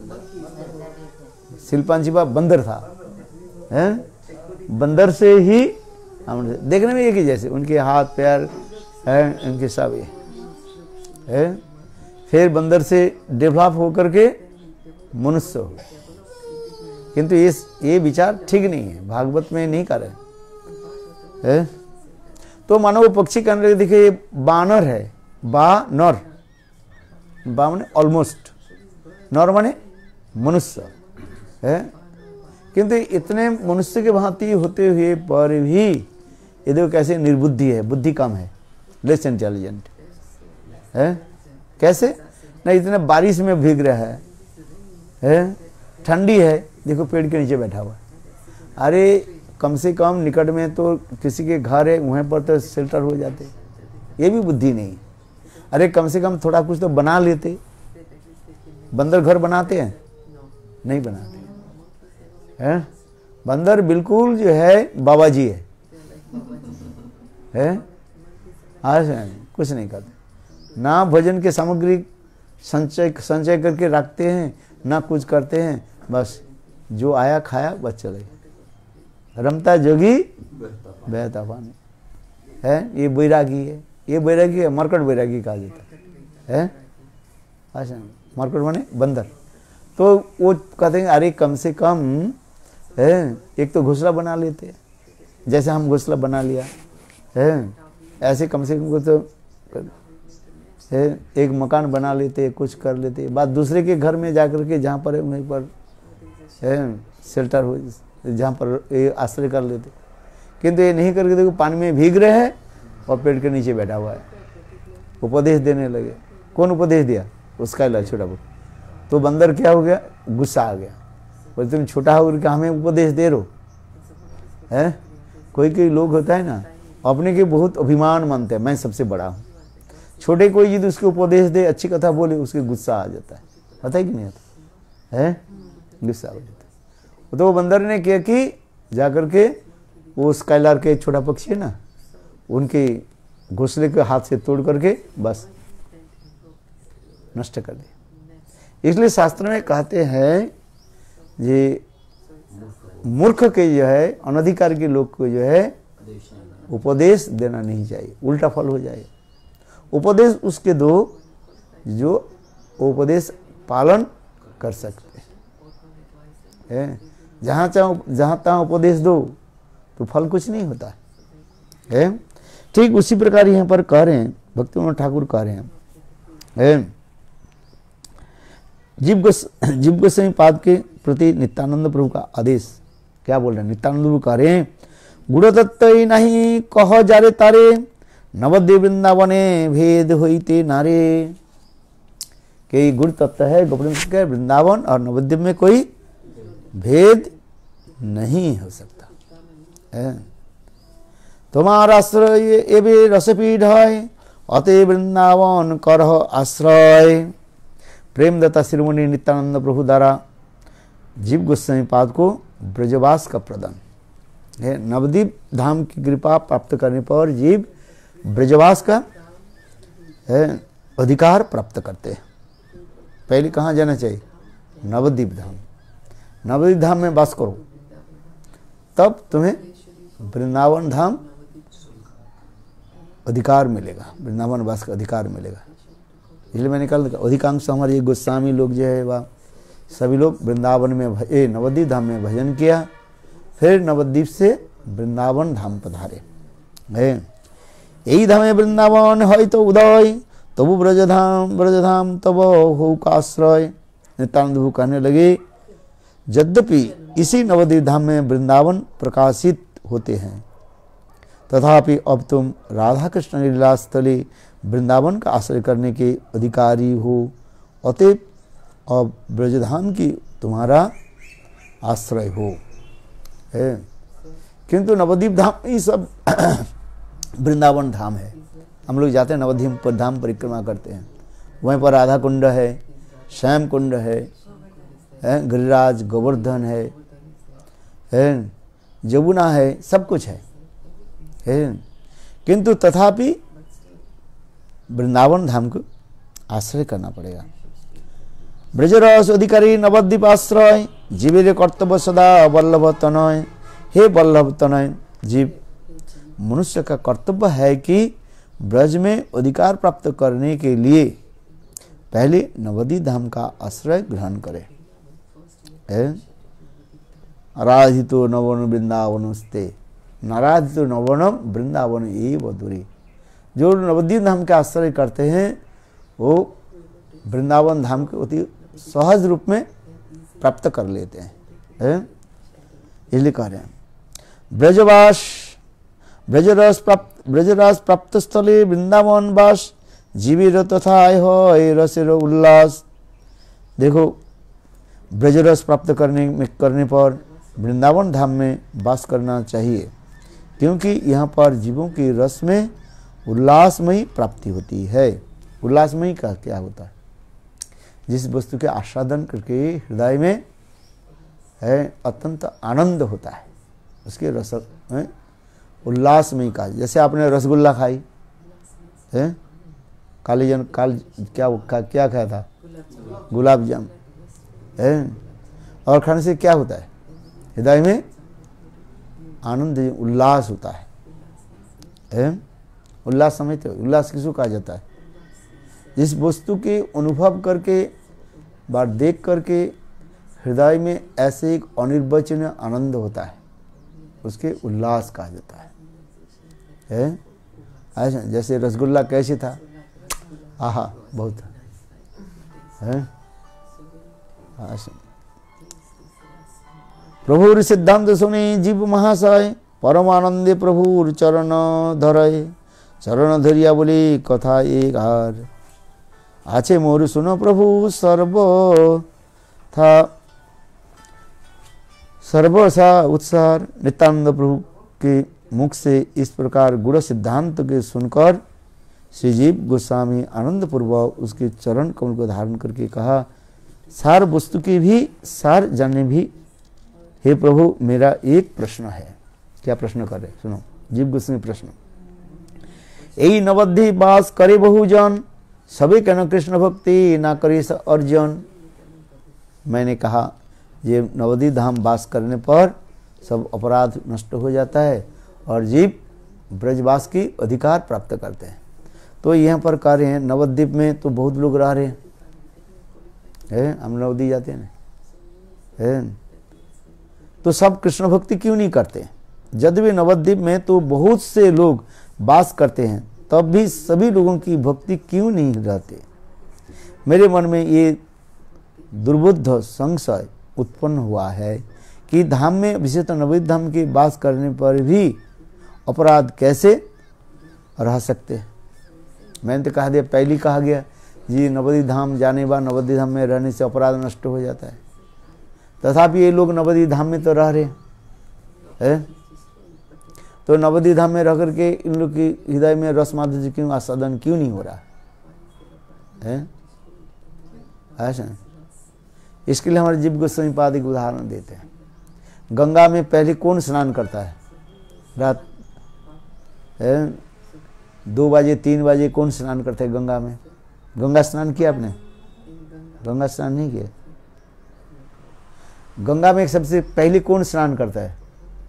S1: शिल्पांजी बा बंदर था, है? बंदर से ही हम देखने में एक ही जैसे उनके हाथ पैर है, उनके सब ये है, फिर बंदर से डेवलप होकर के मनुष्य हो। किंतु इस ये विचार ठीक नहीं है, भागवत में नहीं कर रहे है। तो मानो वो पक्षी कहने लगे देखिए बानर है, बा नर, बा माने ऑलमोस्ट, नर माने मनुष्य है, किंतु इतने मनुष्य के भांति होते हुए पर भी ये देखो कैसे निर्बुद्धि है, बुद्धि कम है, लेस इंटेलिजेंट है। कैसे ना, इतने बारिश में भीग रहा है, है? ठंडी है, देखो पेड़ के नीचे बैठा हुआ। अरे कम से कम निकट में तो किसी के घर है, वहीं पर तो शेल्टर हो जाते, ये भी बुद्धि नहीं। अरे कम से कम थोड़ा कुछ तो बना लेते, बंदर घर बनाते हैं, नहीं बनाते हैं। बंदर बिल्कुल जो है बाबा जी है, है? आज कुछ नहीं करते, ना भोजन के सामग्री संचय संचय करके रखते हैं, ना कुछ करते हैं, बस जो आया खाया बस चले। रमता जोगी बहता पानी है, ये बैरागी है, ये बैरागी है, मरकट बैरागी कहा जाता है। अच्छा, मरकट माने बंदर। तो वो कहते हैं अरे कम से कम है एक तो घोंसला बना लेते, जैसे हम घोंसला बना लिया है, ऐसे कम से कम तो है एक मकान बना लेते, कुछ कर लेते, बात दूसरे के घर में जाकर के जहाँ पर है वहीं पर है शेल्टर हो, जहाँ पर ये आश्रय कर लेते। किंतु ये नहीं करके देखो पानी में भीग रहे हैं और पेड़ के नीचे बैठा हुआ है, उपदेश देने लगे। कौन उपदेश दिया? उसका इलाज छोटा बहुत। तो बंदर क्या हो गया? गुस्सा आ गया, बोले तुम छोटा हो करके हमें उपदेश दे रहो है। कोई कोई लोग होता है ना अपने के बहुत अभिमान मानते हैं, मैं सबसे बड़ा हूँ। छोटे कोई यदि उसके उपदेश दे, अच्छी कथा बोले, उसके गुस्सा आ जाता है, पता है कि नहीं आता है, गुस्सा हो जाता है। तो वो बंदर ने क्या कि जाकर के वो स्काइलार के छोटा पक्षी है ना, उनके घोंसले के हाथ से तोड़ करके बस नष्ट कर दिया। इसलिए शास्त्र में कहते हैं ये मूर्ख के जो है, अनधिकार के लोग को जो है उपदेश देना नहीं चाहिए, उल्टा फल हो जाए। उपदेश उसके दो जो उपदेश पालन कर सकते हैं। जहाँ चाहो जहाँ तहाँ उपदेश दो तो फल कुछ नहीं होता है। ठीक उसी प्रकार यहाँ पर कह रहे हैं भक्तिविनोद ठाकुर कह रहे हैं है? जीव गोस जीव गोस्वामी पाद के प्रति नित्यानंद प्रभु का आदेश क्या बोल रहे हैं? नित्यानंद प्रभु कह रहे हैं गुण तत्व ही नहीं कह जारे तारे, नवद्वीप वृंदावने भेद होइते नारे। कि गुण तत्व है गोपी के वृंदावन और नवद्वीप में कोई भेद नहीं हो सकता है। तुम्हारा आश्रय एवं रसपीठ है, अतः वृंदावन करह आश्रय। प्रेमदत्ता शिरोमणि नित्यानंद प्रभु द्वारा जीव गोस्वामी पाद को ब्रजवास का प्रदान है। नवद्वीप धाम की कृपा प्राप्त करने पर जीव ब्रजवास का है अधिकार प्राप्त करते हैं। पहले कहाँ जाना चाहिए? नवद्वीप धाम। नवद्वीप धाम में वास करो, तब तुम्हें वृंदावन धाम अधिकार मिलेगा, वृंदावन वास का अधिकार मिलेगा। इसलिए मैंने कल अधिकांश हमारे ये गोस्वामी लोग जो है वह सभी लोग वृंदावन में ए नवद्वीप धाम में भजन किया, फिर नवद्वीप से वृंदावन धाम पधारे है। यही धामे वृंदावन है तो उदय, तबु ब्रजधाम ब्रजधाम तब हो का आश्रय। नित्यानंद प्रभु कहने लगे यद्यपि इसी नवद्वीप धाम में वृंदावन प्रकाशित होते हैं, तथापि अब तुम राधा कृष्ण लीला स्थली वृंदावन का आश्रय करने के अधिकारी हो, अतएव अब ब्रजधाम की तुम्हारा आश्रय हो है। किंतु नवद्वीप धाम ही सब वृंदावन धाम है। हम लोग जाते हैं नवद्वीप पर धाम परिक्रमा करते हैं, वहीं पर राधा कुंड है, श्याम कुंड है, है गिरिराज गोवर्धन है, है जमुना है, सब कुछ है, है। किंतु तथापि वृंदावन धाम को आश्रय करना पड़ेगा। ब्रजरस अधिकारी नवद्वीप आश्रय, जीवेर कर्तव्य सदा वल्लभ तनय। हे वल्लभ तनय जीव, मनुष्य का कर्तव्य है कि ब्रज में अधिकार प्राप्त करने के लिए पहले नवद्वीप धाम का आश्रय ग्रहण करे। आराधितो नवन वृंदावनस्ते, नाराधितो नवनम वृंदावन एव दूरी। जो नवद्वीप धाम के आश्रय करते हैं वो वृंदावन धाम के अति सहज रूप में प्राप्त कर लेते हैं। इसलिए कह रहे हैं ब्रजवास ब्रजरस प्राप्त ब्रजरास प्राप्त स्थले वृंदावन वास, जीवीर तथा है रसेर उल्लास। देखो ब्रजरस प्राप्त करने में करने पर वृंदावन धाम में वास करना चाहिए, क्योंकि यहाँ पर जीवों की रस में उल्लासमयी प्राप्ति होती है। उल्लासमयी का क्या होता है? जिस वस्तु के आस्वादन करके हृदय में है अत्यंत आनंद होता है, उसके रस में उल्लासमयी का। जैसे आपने रसगुल्ला खाई है, काली जन काल क्या क्या खाया था? गुलाब जाम है? और खाने से क्या होता है? हृदय में आनंद उल्लास होता है, है? उल्लास समझते हो? उल्लास किसको कहा जाता है? जिस वस्तु के अनुभव करके, बार देख करके हृदय में ऐसे एक अनिर्वचनीय आनंद होता है, उसके उल्लास कहा जाता है, है? ऐसा जैसे रसगुल्ला कैसे था? आहा, बहुत है। प्रभुर सिद्धांत सुने जीव महाशय, परमानंदे प्रभुर चरण धरय, चरण धरिया बोले कथा एक हार, आछे मोर सुनो प्रभु सर्व था सर्वसा उत्साह। नित्यानंद प्रभु के मुख से इस प्रकार गुण सिद्धांत के सुनकर श्री जीव गोस्वामी आनंद पूर्वक उसके चरण कमल को धारण करके कहा, सार वस्तु के भी सार जानने भी, हे प्रभु मेरा एक प्रश्न है। क्या प्रश्न कर रहे? सुनो, जीव गोस्वामी प्रश्न। यही नवद्धि बास करे बहुजन, सभी कहना कृष्ण भक्ति ना करे अर्जन। मैंने कहा ये नवद्वीप धाम वास करने पर सब अपराध नष्ट हो जाता है और जीव ब्रजवास की अधिकार प्राप्त करते हैं। तो यहाँ पर कह रहे हैं नवद्वीप में तो बहुत लोग रह रहे हैं, है? हम नवद्वीप जाते हैं ना, है? तो सब कृष्ण भक्ति क्यों नहीं करते? यद्यपि नवद्वीप में तो बहुत से लोग वास करते हैं, तब भी सभी लोगों की भक्ति क्यों नहीं रहते? मेरे मन में ये दुर्बुद्ध संशय उत्पन्न हुआ है कि धाम में, विशेषतः नवद्वीप धाम के वास करने पर भी अपराध कैसे रह सकते हैं? मैंने तो कहा दिया, पहले कहा गया जी नवद्वीप धाम जाने बाद नवद्वीप धाम में रहने से अपराध नष्ट हो जाता है, तथापि ये लोग नवद्वीप धाम में तो रह रहे हैं। तो नवद्वीप धाम में रह करके इन लोग की हृदय में रस माधुर्य क्यों आस्वादन क्यों नहीं हो रहा है? ऐसा इसके लिए हमारे जीव गोस्वामी पाद एक उदाहरण देते हैं। गंगा में पहले कौन स्नान करता है? रात है दो बजे तीन बजे कौन स्नान करते हैं गंगा में? गंगा स्नान किया आपने? गंगा स्नान नहीं किया? गंगा में सबसे पहले कौन स्नान करता है?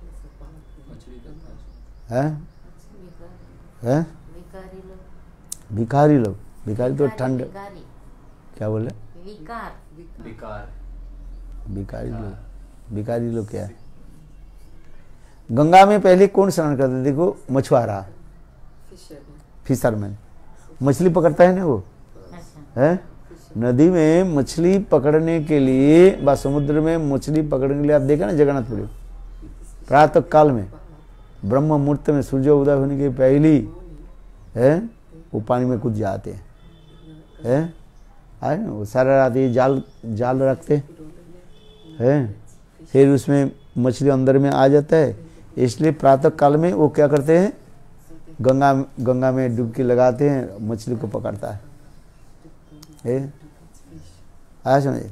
S1: हैं? हैं? भिखारी लोग। भिखारी तो ठंड, क्या बोले?
S5: विकार
S2: विकार
S1: भिखारी लोग। भिखारी लोग क्या है? गंगा में पहले कौन स्नान करता है? देखो, मछुआरा, फिशरमैन, मछली पकड़ता है ना वो, है? नदी में मछली पकड़ने के लिए व समुद्र में मछली पकड़ने के लिए आप देखा ना जगन्नाथपुरी, प्रातः काल में ब्रह्म मुहूर्त में सूर्य उदय होने के पहले है वो पानी में कूद जाते हैं, है? आए ना, वो सारा रात ये जाल जाल रखते हैं, फिर उसमें मछली अंदर में आ जाता है। इसलिए प्रातः काल में वो क्या करते हैं? गंगा गंगा में डुबकी लगाते हैं, मछली को पकड़ता है, है? आया समझे?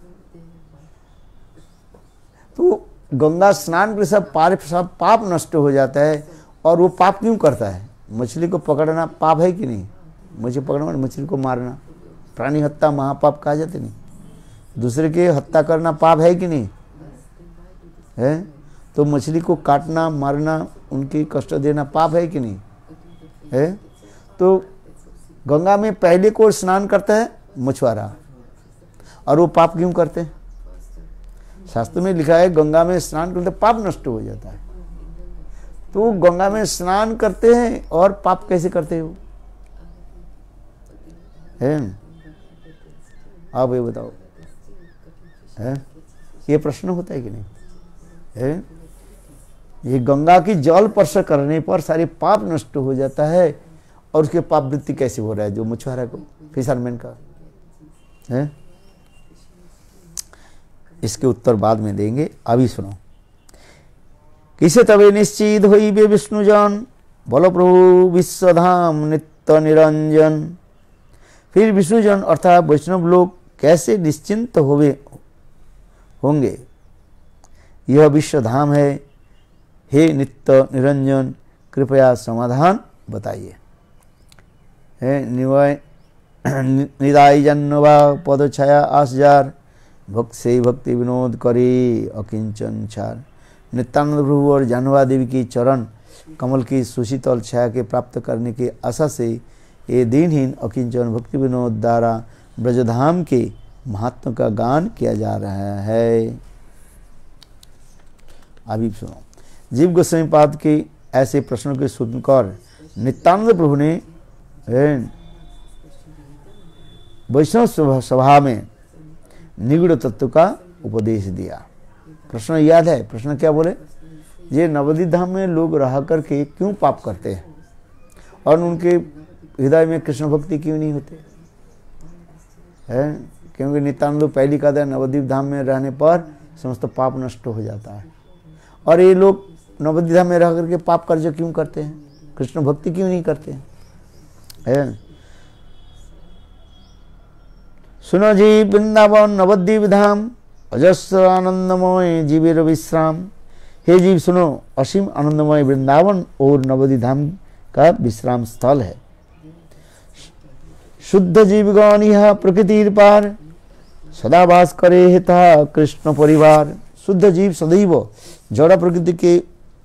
S1: तो गंगा स्नान के सब पाप सब पाप नष्ट हो जाता है। और वो पाप क्यों करता है? मछली को पकड़ना पाप है कि नहीं? मछली पकड़ना, मछली को मारना, प्राणी हत्या महापाप कहा जाते नहीं? दूसरे की हत्या करना पाप है कि नहीं है? तो मछली को काटना, मारना, उनकी कष्ट देना पाप है कि नहीं है? तो गंगा में पहले को स्नान करता है मछुआरा, और वो पाप क्यों करते हैं? शास्त्र में लिखा है गंगा में स्नान करते पाप नष्ट हो जाता है। तो गंगा में स्नान करते हैं और पाप कैसे करते हो? है? आप ये बताओ, है? ये प्रश्न होता है कि नहीं है? ये गंगा की जल स्पर्श करने पर सारे पाप नष्ट हो जाता है, और उसके पाप वृत्ति कैसे हो रहा है जो मछुआरा को, फिशरमैन का, है? इसके उत्तर बाद में देंगे, अभी सुनो। किसे तबे निश्चित होई बे विष्णुजन, बोलो प्रभु विश्वधाम नित्य निरंजन। फिर विष्णुजन अर्थात वैष्णव लोग कैसे निश्चिंत होवे होंगे? यह विश्वधाम है, हे नित्य निरंजन, कृपया समाधान बताइए। है निवाय निदाय जन्नवा पद छाया आसजार भक्त से भक्ति विनोद करे अकिंचन छार। नित्यानंद प्रभु और जानवा देवी की चरण कमल की सुशीतल छाया के प्राप्त करने की आशा से ये दिनहीन अकिंचन भक्ति विनोद द्वारा ब्रजधाम के महात्मा का गान किया जा रहा है। अभी सुनो, जीव गोस्वामी पाद के ऐसे प्रश्नों के सुनकर नित्यानंद प्रभु ने वैष्णव सभा में निगूढ़ तत्व का उपदेश दिया। प्रश्न याद है? प्रश्न क्या बोले? ये नवद्वीप धाम में लोग रह करके क्यों पाप करते हैं और उनके हृदय में कृष्ण भक्ति क्यों नहीं होते है? क्योंकि नित्यानंद पहली कहता है नवद्वीप धाम में रहने पर समस्त पाप नष्ट हो जाता है। और ये लोग नवद्वीप धाम में रह करके पाप कार्य क्यों करते हैं, कृष्ण भक्ति क्यों नहीं करते हैं? है? सुनो जी, वृंदावन नवद्वीप धाम अजस्र आनंदमय जीवेर विश्राम। हे जीव सुनो, असीम आनंदमय वृंदावन और नवद्वीप धाम का विश्राम स्थल है। शुद्ध जीवगण यह प्रकृति पार सदा वास करे हिता कृष्ण परिवार। शुद्ध जीव सदैव जड़ प्रकृति के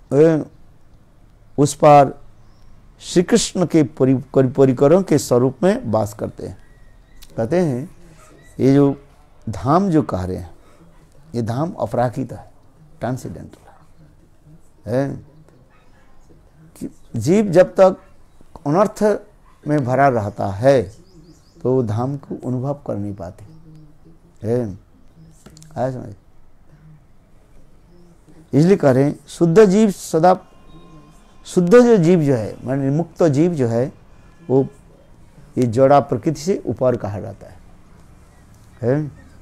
S1: उस पार श्री कृष्ण के परिकरों के स्वरूप में वास करते हैं। कहते हैं ये जो धाम जो कह रहे हैं ये धाम अपराकित है, ट्रांसेंडेंटल है। कि जीव जब तक अनर्थ में भरा रहता है तो वो धाम को अनुभव कर नहीं पाते है। आया समझ? इसलिए कह रहे हैं शुद्ध जीव सदा, शुद्ध जो जीव जो है माने मुक्त जीव जो है वो ये जड़ा प्रकृति से ऊपर कहा जाता है, है?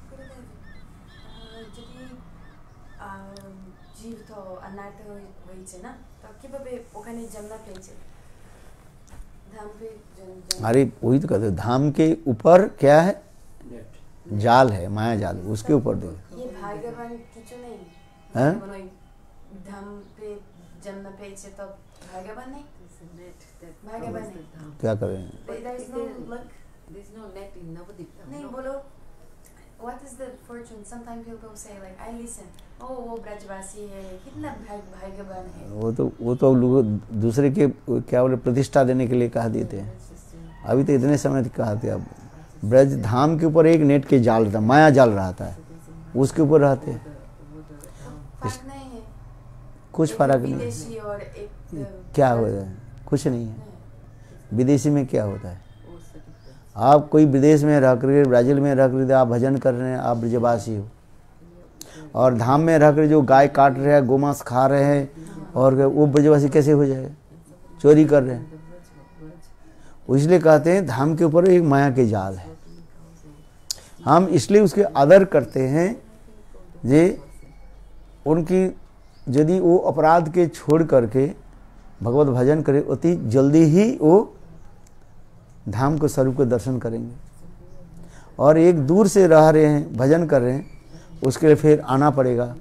S4: जीव तो अनाथ হয়েছে না, তো কিভাবে ওখানে জন্ম পেয়েছে? धाम पे जन्म।
S1: अरे वही तो कहते धाम के ऊपर क्या है? जाल है, माया जाल, उसके ऊपर दो।
S4: ये भाग्यवान किचु नहीं
S1: हैं?
S4: धाम पे जन्म पेয়েছে तो भाग्यवान नहीं, भाग्यवान नहीं।
S1: क्या कर रहे हैं?
S4: There is no luck.
S5: There is no net in Navadvip.
S4: नहीं बोलो, what is the fortune? Sometimes people say like I listen, oh वो ब्रजवासी है, कितना भाग्यवान है।
S1: वो तो वो तो लोग दूसरे के क्या बोले प्रतिष्ठा देने के लिए कहा देते हैं। अभी तो इतने समय तक कहा थे अब ब्रज धाम के ऊपर एक नेट के जाल रहता, माया जाल रहता है, उसके ऊपर रहते हैं।
S4: फर्क नहीं है,
S1: कुछ फर्क नहीं
S4: विदेशी और एक
S1: क्या होता है? कुछ नहीं है। विदेशी में क्या होता है? आप कोई विदेश में रह कर ब्राजील में रह कर आप भजन कर रहे हैं, आप ब्रजवासी हो। और धाम में रह कर जो गाय काट रहे हैं, गोमांस खा रहे हैं, और वो ब्रजवासी कैसे हो जाएगा? चोरी कर रहे हैं। इसलिए कहते हैं धाम के ऊपर एक माया के जाल है। हम इसलिए उसके आदर करते हैं जे उनकी यदि वो अपराध के छोड़ करके भगवत भजन करे अति जल्दी ही वो धाम को स्वरूप के दर्शन करेंगे। और एक दूर से रह रहे हैं, भजन कर रहे हैं, उसके लिए फिर आना पड़ेगा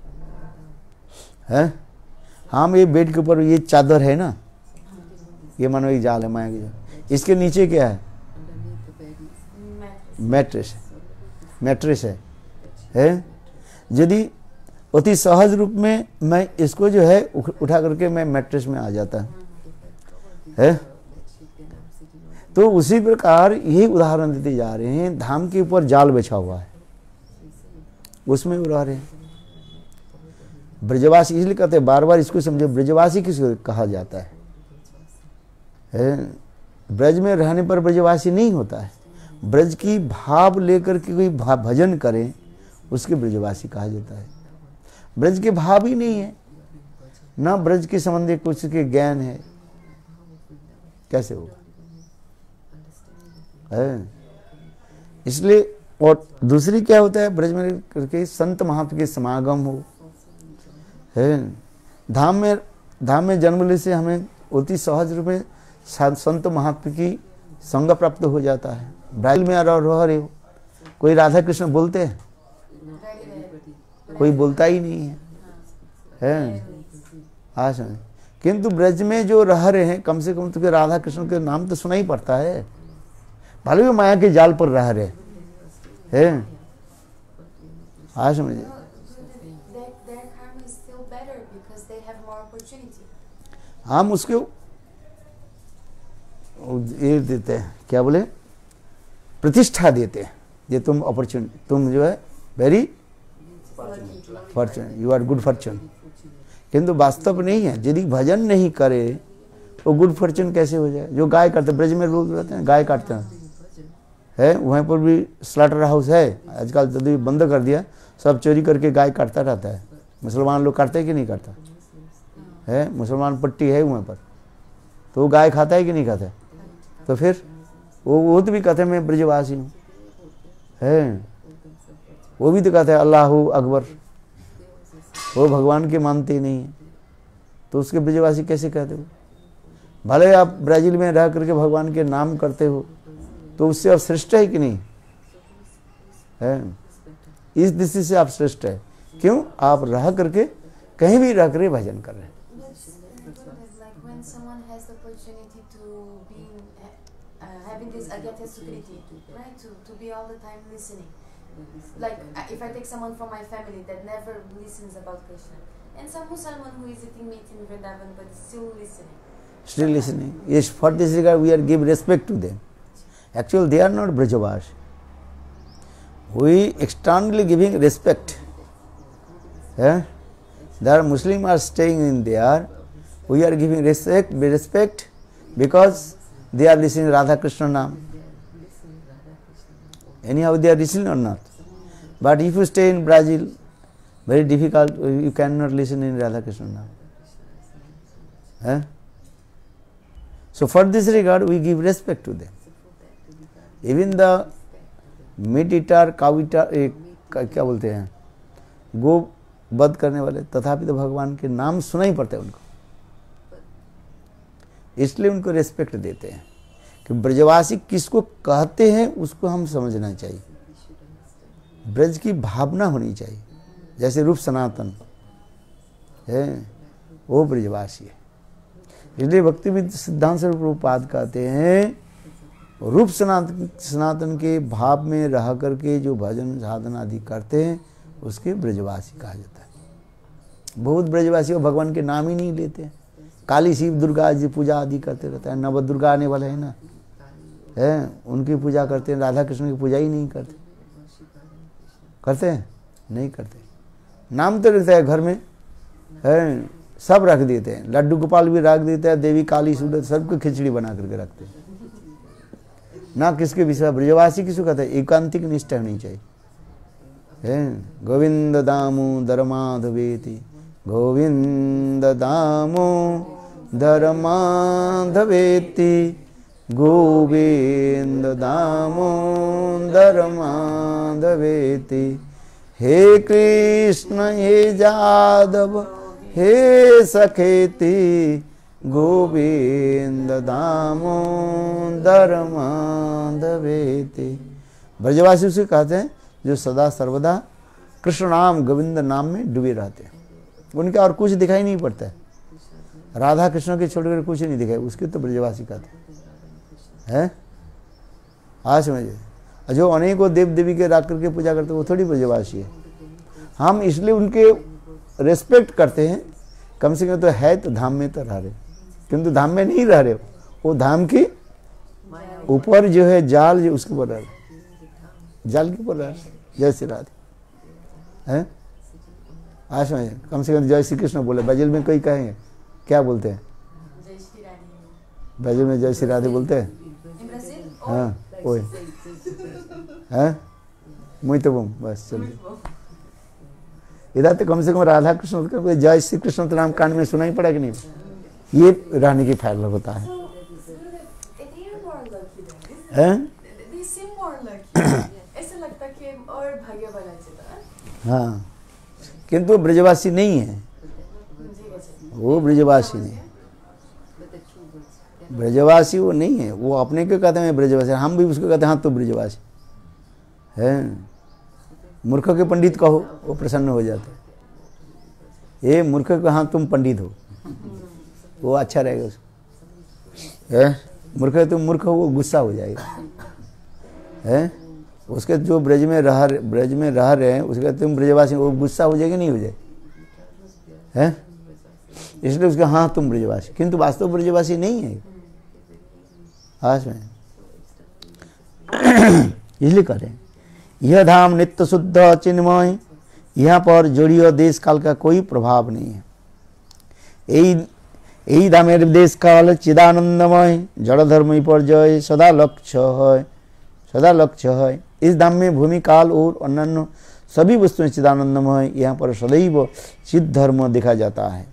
S1: है। हम ये बेड के ऊपर ये चादर है ना, ये मानो एक जाल है, माया की जाल। इसके नीचे क्या है? मैट्रेस, मैट्रेस है, है? यदि अति सहज रूप में मैं इसको जो है उठा करके मैं मैट्रेस में आ जाता है। तो उसी प्रकार यही उदाहरण देते जा रहे हैं। धाम के ऊपर जाल बिछा हुआ है, उसमें वो रह रहे हैं। ब्रजवासी इसलिए कहते हैं, बार बार इसको समझे, ब्रजवासी किसको कहा जाता है? है? ब्रज में रहने पर ब्रजवासी नहीं होता है। ब्रज की भाव लेकर के कोई भजन करे उसके ब्रजवासी कहा जाता है। ब्रज के भाव ही नहीं है, ना ब्रज के संबंधी कुछ के ज्ञान है, कैसे होगा? है? इसलिए और दूसरी क्या होता है, ब्रज में करके संत महात्मा के समागम हो, है? धाम में धाम में जन्म लेने से हमें अति सहज रूप में संत महात्मा की संग प्राप्त हो जाता है। ब्राइल में रह रहे हो, कोई राधा कृष्ण बोलते हैं? कोई बोलता ही नहीं है, है? हाँ समझ। किंतु ब्रज में जो रह रहे हैं कम से कम तो राधा कृष्ण के नाम तो सुना ही पड़ता है। भले भी माया के जाल पर रह रहे हैं, आज समझिए।
S4: Their, their karma is still better because they have more opportunity.
S1: हम उसके ये देते हैं, क्या बोले, प्रतिष्ठा देते हैं, ये तुम अपॉर्चुनिटी, तुम जो है very fortune, you are good fortune. किंतु वास्तव नहीं है। यदि भजन नहीं करे तो गुड फॉर्चून कैसे हो जाए। जो गाय काटते, ब्रज में लोग रहते हैं गाय काटते हैं, है वहीं पर भी स्लॉटर हाउस है आजकल, तो बंद कर दिया, सब चोरी करके गाय काटता रहता है। मुसलमान लोग काटते हैं कि नहीं काटता है, मुसलमान पट्टी है वहाँ पर, तो वो गाय खाता है कि नहीं खाता है। तो फिर वो वो तो भी कहते हैं मैं ब्रजवासी हूँ, है वो भी तो कहते हैं अल्लाह अकबर, वो भगवान के मानते ही नहीं है, तो उसके ब्रजवासी कैसे कहते हो। भले आप ब्राज़ील में रह करके भगवान के नाम करते हो, तो उससे आप श्रेष्ठ है कि नहीं है। इस दृष्टि से आप श्रेष्ठ है। क्यों, आप रह करके कहीं भी रह करके भजन कर रहे हैं।
S4: Like when someone has the opportunity to be uh, having this agyata sukriti, right? To to be all the time listening. Like uh, if I take someone from my family that never listens about Krishna, and some Musalman who is eating meat in Vrindavan but is still listening.
S1: Still listening. Yes, for this regard we are give respect to them. Actually, they are not Brajavas. We externally giving respect. Yeah? There are Muslims are staying in there. We are giving respect, respect because they are listening Radha Krishna Nam. Anyhow, they are listening or not. But if you stay in Brazil, very difficult, you cannot listen in Radha Krishna Nam. Yeah? So for this regard, we give respect to them. Even the meat eater, cow eater, क्या बोलते हैं, गो वध करने वाले, तथापि तो भगवान के नाम सुना ही पड़ता है उनको, इसलिए उनको रेस्पेक्ट देते हैं। कि ब्रजवासी किसको कहते हैं उसको हम समझना चाहिए, ब्रज की भावना होनी चाहिए। जैसे रूप सनातन है वो ब्रजवासी है, इसलिए भक्ति सिद्धांत स्वरूप प्रभुपाद कहते हैं रूप सनातन सनातन के भाव में रह करके जो भजन साधन आदि करते हैं उसके ब्रजवासी कहा जाता है। बहुत ब्रजवासी भगवान के नाम ही नहीं लेते हैं, काली शिव दुर्गा जी पूजा आदि करते रहते हैं। नव दुर्गा आने वाले हैं ना, है उनकी पूजा करते हैं, राधा कृष्ण की पूजा ही नहीं करते। करते हैं? नहीं करते। नाम तो रहता है घर में, है सब रख देते हैं, लड्डू गोपाल भी रख देते हैं, देवी काली सूरत सबको खिचड़ी बना करके रखते हैं। ना किसके विषय ब्रजवासी किसको कहते हैं, एकांतिक निष्ठा होनी चाहिए। है गोविंद दामोदर माधवेति, गोविंद दामोदर माधवेति, गोविंद दामोदर माधवेति। हे कृष्ण हे जादव हे सखेति, गोविंद दामोदर माधवेति। ब्रजवासी उसे कहते हैं जो सदा सर्वदा कृष्ण नाम गोविंद नाम में डूबे रहते हैं, उनके और कुछ दिखाई नहीं पड़ता है। राधा कृष्ण के छोड़कर कुछ नहीं दिखाई, उसके तो ब्रजवासी कहते हैं। आज समझिए, जो अनेकों देव देवी के रख करके पूजा करते हैं वो थोड़ी ब्रजवासी है। हम इसलिए उनके रेस्पेक्ट करते हैं, कम से कम तो है तो धाम में तो रह रहे, किंतु धाम में नहीं रह रहे, वो धाम के ऊपर जो है जाल जो उसके ऊपर रह रहे, जाल के ऊपर रह रहे। जय श्री राधे है। आज में कम से कम जय श्री कृष्ण बोले। ब्राजील में कोई कहेंगे क्या बोलते हैं,
S4: जय श्री राधे।
S1: ब्राजील में जय श्री राधे बोलते हैं। हाँ वही है, muito bom, बस चलिए। इधर तो कम से कम राधा कृष्ण जय श्री कृष्ण तो नाम कांड में सुना ही पड़ा कि नहीं, ये रहने की फायदा होता है। हैं?
S4: ऐसा लगता कि और भाग्यवान है।
S1: हाँ, किंतु ब्रजवासी नहीं है, वो ब्रजवासी नहीं, ब्रजवासी वो नहीं है। वो अपने को कहते हैं ब्रजवासी, हम भी उसको कहते हैं हाँ तो ब्रजवासी है। मूर्ख के पंडित कहो वो प्रसन्न हो जाते, ये मूर्ख को हाँ तुम पंडित हो, वो अच्छा रहेगा उसको। है मूर्ख तुम मूर्ख हो, वो गुस्सा हो जाएगा। है उसके जो ब्रज में रह ब्रज में रह रहे हैं उसके तुम ब्रजवासी, वो गुस्सा हो जाएगी नहीं हो जाए है, इसलिए उसके हाँ तुम ब्रजवासी, किंतु वास्तव ब्रजवासी नहीं है आज में। इसलिए करें यह धाम नित्य शुद्ध चिन्मय, यहाँ पर जोड़ियो देश काल का कोई प्रभाव नहीं है। यही यही धामेर देश काल चिदानंदमय, जड़ धर्म पर जय सदा लक्ष्य है, सदा लक्ष्य है। इस धाम में भूमि काल और अन्य सभी वस्तुएं चिदानंदमय, यहाँ पर सदैव चिद धर्म देखा जाता है।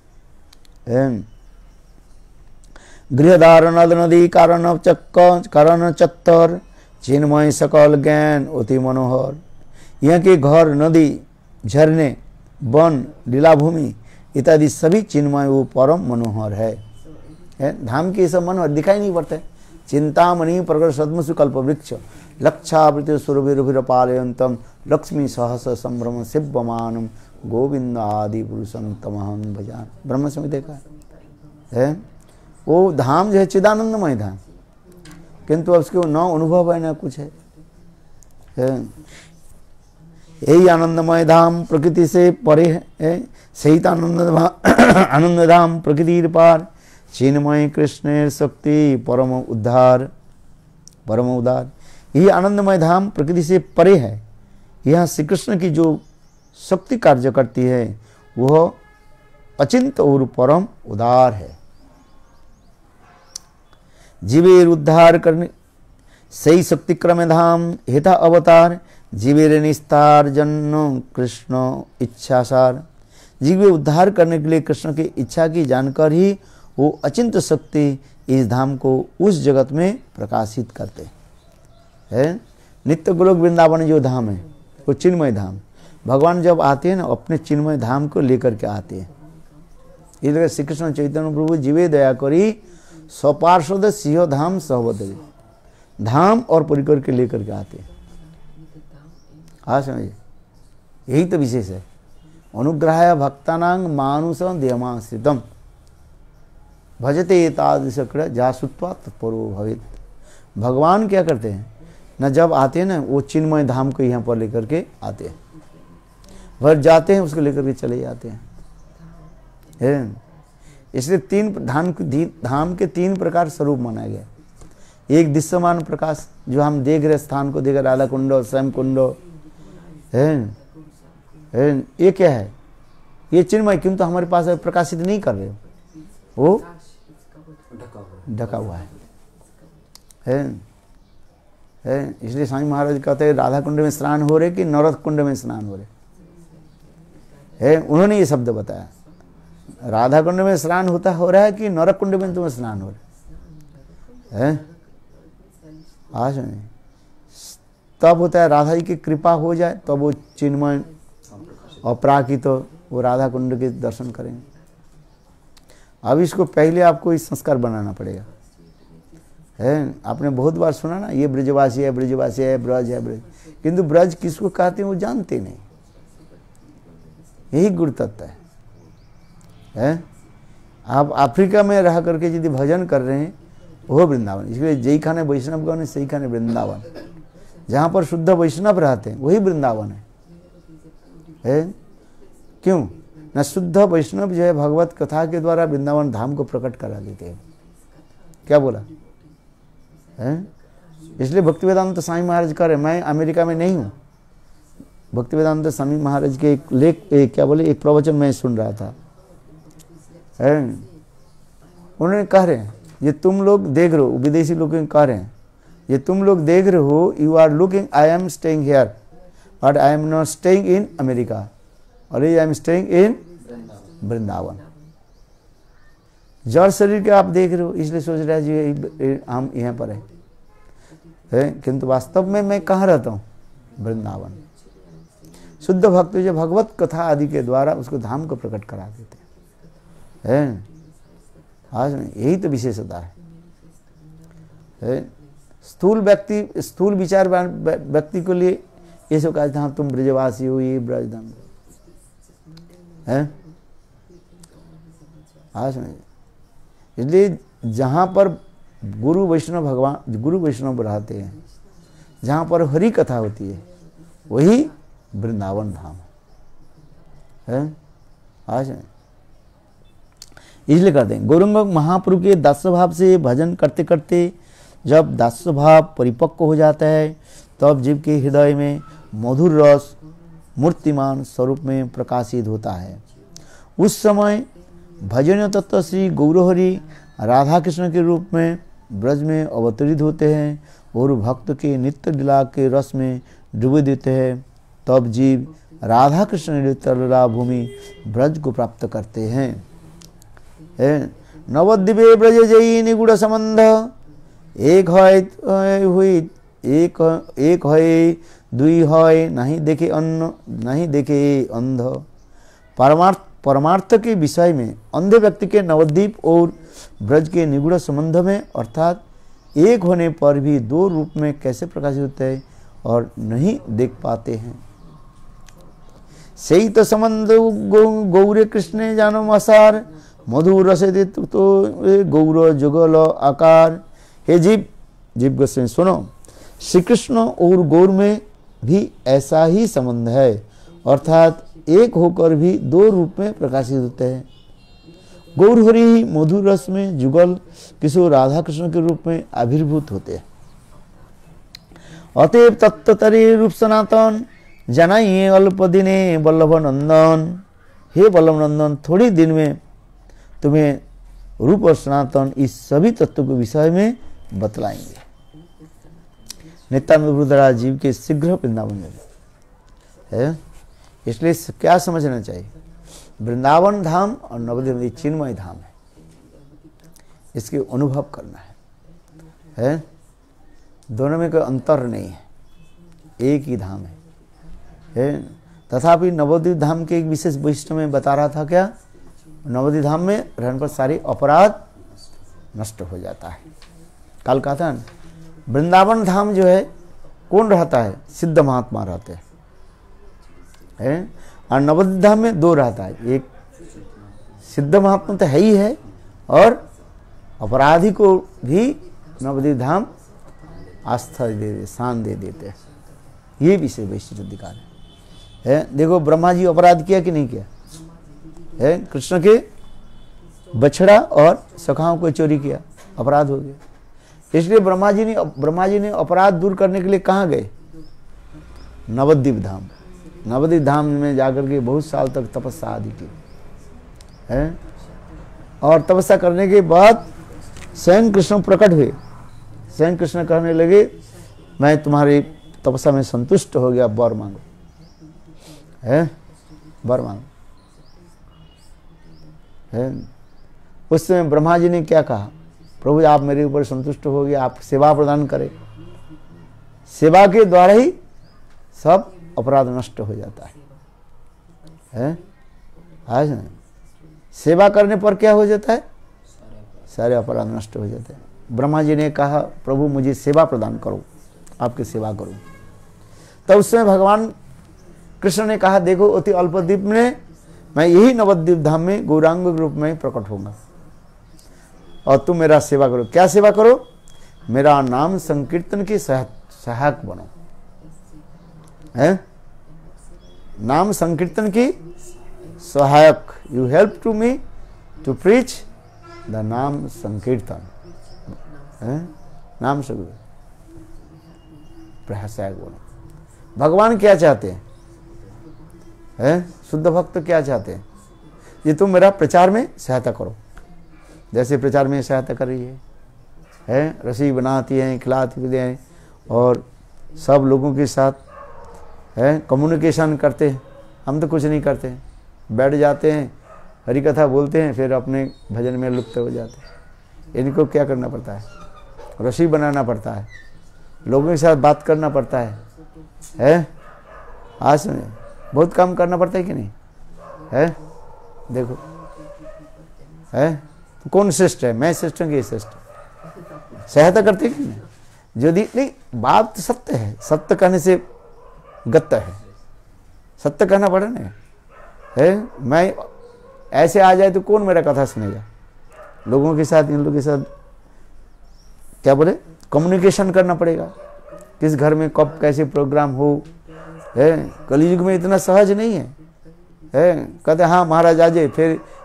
S1: गृहधारण नद नदी कारण चक्कर कारण चत्तर, चिन्मय सकल ज्ञान अति मनोहर। यहाँ के घर नदी झरने वन लीलाभूमि इत्यादि सभी चिन्मय वो परम मनोहर है, है? धाम के सब मनोहर दिखाई नहीं पड़ते। चिंतामणि प्रकट सद्मसु कल्प वृक्ष, लक्षावृत सुरभिर पालयंतम, लक्ष्मी सहस संभ्रम शिवमानम, गोविंद आदि पुरुषम तमहं भजान। ब्रह्म संहिता देखा है, वो धाम जो है चिदानंदमय धाम, किंतु अब उसके न अनुभव है न कुछ है, है? यही आनंदमय धाम प्रकृति से परे है, सहित आनंद आनंद धाम प्रकृति पार, चिन्मय कृष्ण शक्ति परम उद्धार परम उद्धार। यही आनंदमय धाम प्रकृति से परे है, यहाँ श्री कृष्ण की जो शक्ति कार्य करती है वह अचिंत और परम उदार है। जीवेर उद्धार करने सही शक्ति क्रम धाम हेता अवतार, जीवेर निस्तार जन्म कृष्ण इच्छासार। जीवे उद्धार करने के लिए कृष्ण की इच्छा की जानकर ही वो अचिंत शक्ति इस धाम को उस जगत में प्रकाशित करते हैं। नित्य गोलोक वृंदावन जो धाम है वो चिन्मय धाम, भगवान जब आते हैं ना अपने चिन्मय धाम को लेकर के आते हैं। इसलिए श्री कृष्ण चैतन्य प्रभु जीवे दया करी स्वपार्षद सिंह धाम सहबदरी, धाम और परिकर के लेकर के आते हैं। हाँ समझिए, यही तो विशेष है। अनुग्रहाय भक्तानां मानुषं देहमाश्रितम भजते तादृशक्र जासुत्वा तत्परो भवेत्। भगवान क्या करते हैं न, जब आते हैं ना वो चिन्मय धाम को यहाँ पर लेकर के आते हैं, भर जाते हैं उसको लेकर के चले जाते हैं, है? इसलिए तीन धाम धाम के तीन प्रकार स्वरूप माना गया। एक दृश्यमान प्रकाश जो हम देख रहे स्थान को देख रहे, राधा कुंड स्वयं कुंड है, है? ये क्या है? ये चिन्मय, किंतु हमारे पास प्रकाशित नहीं कर रहे हो, वो ढका हुआ है, है? है? इसलिए स्वामी महाराज कहते हैं राधा कुंड में स्नान हो रहे कि नरद कुंड में स्नान हो रहे है। उन्होंने ये शब्द बताया, राधा कुंड में स्नान होता हो रहा है कि नरक कुंड में तुम्हें स्नान हो रहा है। आज नहीं तब होता है राधा जी की कृपा हो जाए तब तो वो चिन्मय और प्राकृत तो वो राधा कुंड के दर्शन करेंगे। अब इसको पहले आपको इस संस्कार बनाना पड़ेगा, है? आपने बहुत बार सुना ना ये ब्रजवासी है, ब्रजवासी है, ब्रज है, ब्रज, किंतु ब्रज किसको कहते हैं वो जानते नहीं। यही गुरु तत्व है, है? आप अफ्रीका में रह करके यदि भजन कर रहे हैं वो वृंदावन। इसलिए जय खाने वैष्णव गण सही खाने वृंदावन, जहाँ पर शुद्ध वैष्णव रहते हैं वही वृंदावन है, है? क्यों न? शुद्ध वैष्णव जो है भगवत कथा के द्वारा वृंदावन धाम को प्रकट करा देते हैं। क्या बोला है? इसलिए भक्ति वेदांत स्वामी महाराज कह रहे, मैं अमेरिका में नहीं हूँ। भक्ति वेदांत स्वामी महाराज के एक लेख एक क्या बोले एक प्रवचन में सुन रहा था, है? उन्होंने कह रहे हैं ये तुम लोग देख रहे हो, विदेशी लोग कह रहे हैं ये तुम लोग देख रहे हो, you are looking, I am staying here but I am not staying in America, और I am staying in Vrindavan. जड़ शरीर के आप देख रहे हो इसलिए सोच रहे जी हम यहाँ पर है, है? किंतु वास्तव में मैं कहाँ रहता हूँ? वृंदावन। शुद्ध भक्त जो भगवत कथा आदि के द्वारा उसको धाम को प्रकट करा देते हैं। आज में यही तो विशेषता है, है? स्थूल व्यक्ति स्थूल विचार व्यक्ति के लिए ये सब कहा था तुम ब्रजवासी हो, ये ब्रजधाम है। आज में इसलिए जहाँ पर गुरु वैष्णव भगवान गुरु वैष्णव रहते हैं जहाँ पर हरि कथा होती है वही वृंदावन धाम है। आज इसलिए करते हैं गौरंग महाप्रभु के दास्य भाव से भजन करते करते जब दास्य भाव परिपक्व हो जाता है तब जीव के हृदय में मधुर रस मूर्तिमान स्वरूप में प्रकाशित होता है। उस समय भजन तत्व श्री गौरहरि राधा कृष्ण के रूप में ब्रज में अवतरित होते हैं और भक्त के नित्य लीला के रस में डूबे देते हैं। तब जीव राधा कृष्ण नित्य भूमि ब्रज को प्राप्त करते हैं। नवद्वीपे ब्रज जई निगूढ़ संबंध एक है हुई एक एक है दुई है नहीं देखे अन्न नहीं देखे अंध। परमार्थ परमार्थ के विषय में अंधे व्यक्ति के नवद्वीप और ब्रज के निगूढ़ संबंध में अर्थात एक होने पर भी दो रूप में कैसे प्रकाशित होते हैं और नहीं देख पाते हैं। सही तो संबंध गौ, गौरे कृष्ण जानो मसार मधुर रसे तो गौर जुगल आकार। हे जीव जीव गोस्वामी सुनो, श्री कृष्ण और गौर में भी ऐसा ही संबंध है अर्थात एक होकर भी दो रूप में प्रकाशित होते हैं। गौर हरि मधुर रस में जुगल किशोर राधा कृष्ण के रूप में आविर्भूत होते हैं। अतएव तत्तरे रूप सनातन जनाइए अल्प दिने वल्लभ नंदन। हे वल्लभ नंदन, थोड़ी दिन में तुम्हें रूप और सनातन इस सभी तत्वों के विषय में बतलाएंगे। नित्यानंद प्रभु जीव के शीघ्र वृंदावन है, इसलिए क्या समझना चाहिए, वृंदावन धाम और नवद्वीप चिन्मय धाम है, इसके अनुभव करना है, है? दोनों में कोई अंतर नहीं है, एक ही धाम है, है? तथापि नवद्वीप धाम के एक विशेष वैशिष्ट्य में बता रहा था क्या, नवद्वीप धाम में रहने पर सारे अपराध नष्ट हो जाता है। कल कहा था वृंदावन धाम जो है कौन रहता है, सिद्ध महात्मा रहते हैं, है? और नवद्वीप धाम में दो रहता है, एक सिद्ध महात्मा तो है ही है और अपराधी को भी नवद्वीप धाम आस्था दे दे शान दे देते हैं। ये विषय वैशिष्ट अधिकार है, है? देखो ब्रह्मा जी अपराध किया कि नहीं किया है, कृष्ण के बछड़ा और सखाओं को चोरी किया, अपराध हो गया। इसलिए ब्रह्मा जी ने ब्रह्मा जी ने अपराध दूर करने के लिए कहाँ गए, नवद्वीप धाम। नवद्वीप धाम में जाकर के बहुत साल तक तपस्या आदि की है, और तपस्या करने के बाद स्वयं कृष्ण प्रकट हुए। स्वयं कृष्ण कहने लगे मैं तुम्हारी तपस्या में संतुष्ट हो गया, वर मांगो, है? वर मांगो, है? उस समय ब्रह्मा जी ने क्या कहा, प्रभु आप मेरे ऊपर संतुष्ट हो गए, आप सेवा प्रदान करें। सेवा के द्वारा ही सब अपराध नष्ट हो जाता है, है? आज नहीं, सेवा करने पर क्या हो जाता है, सारे अपराध नष्ट हो जाते हैं। ब्रह्मा जी ने कहा प्रभु मुझे सेवा प्रदान करो, आपकी सेवा करूं। तब उस समय भगवान कृष्ण ने कहा देखो अति अल्पद्वीप में मैं यही नवद्वीप धाम में गौरांग रूप में प्रकट होऊंगा और तुम मेरा सेवा करो। क्या सेवा करो, मेरा नाम संकीर्तन की सहायक बनो, है? नाम संकीर्तन की सहायक, you help to me to preach the नाम संकीर्तन, है? नाम से सहायक बनो। भगवान क्या चाहते हैं, है? शुद्ध भक्त क्या चाहते हैं, ये तुम मेरा प्रचार में सहायता करो, जैसे प्रचार में सहायता कर रही है, है? रसोई बनाती हैं, खिलाती भी हैं और सब लोगों के साथ, है, कम्युनिकेशन करते हैं। हम तो कुछ नहीं करते, बैठ जाते हैं, हरि कथा बोलते हैं, फिर अपने भजन में लुप्त हो जाते हैं। इनको क्या करना पड़ता है, रसोई बनाना पड़ता है, लोगों के साथ बात करना पड़ता है, है? आज में बहुत काम करना पड़ता है कि नहीं, है? देखो, है? तो कौन श्रेष्ठ है, मैं श्रेष्ठ हूँ कि श्रेष्ठ, सहायता करते कि नहीं? यदि नहीं, बात तो सत्य है, सत्य कहने से गत्त है, सत्य कहना पड़े ना, है? मैं ऐसे आ जाए तो कौन मेरा कथा सुनेगा, लोगों के साथ, इन लोगों के साथ क्या बोले, कम्युनिकेशन करना पड़ेगा, किस घर में कब कैसे प्रोग्राम हो, है कलयुग में इतना सहज नहीं है। है कहते हाँ महाराज आ जाए, फिर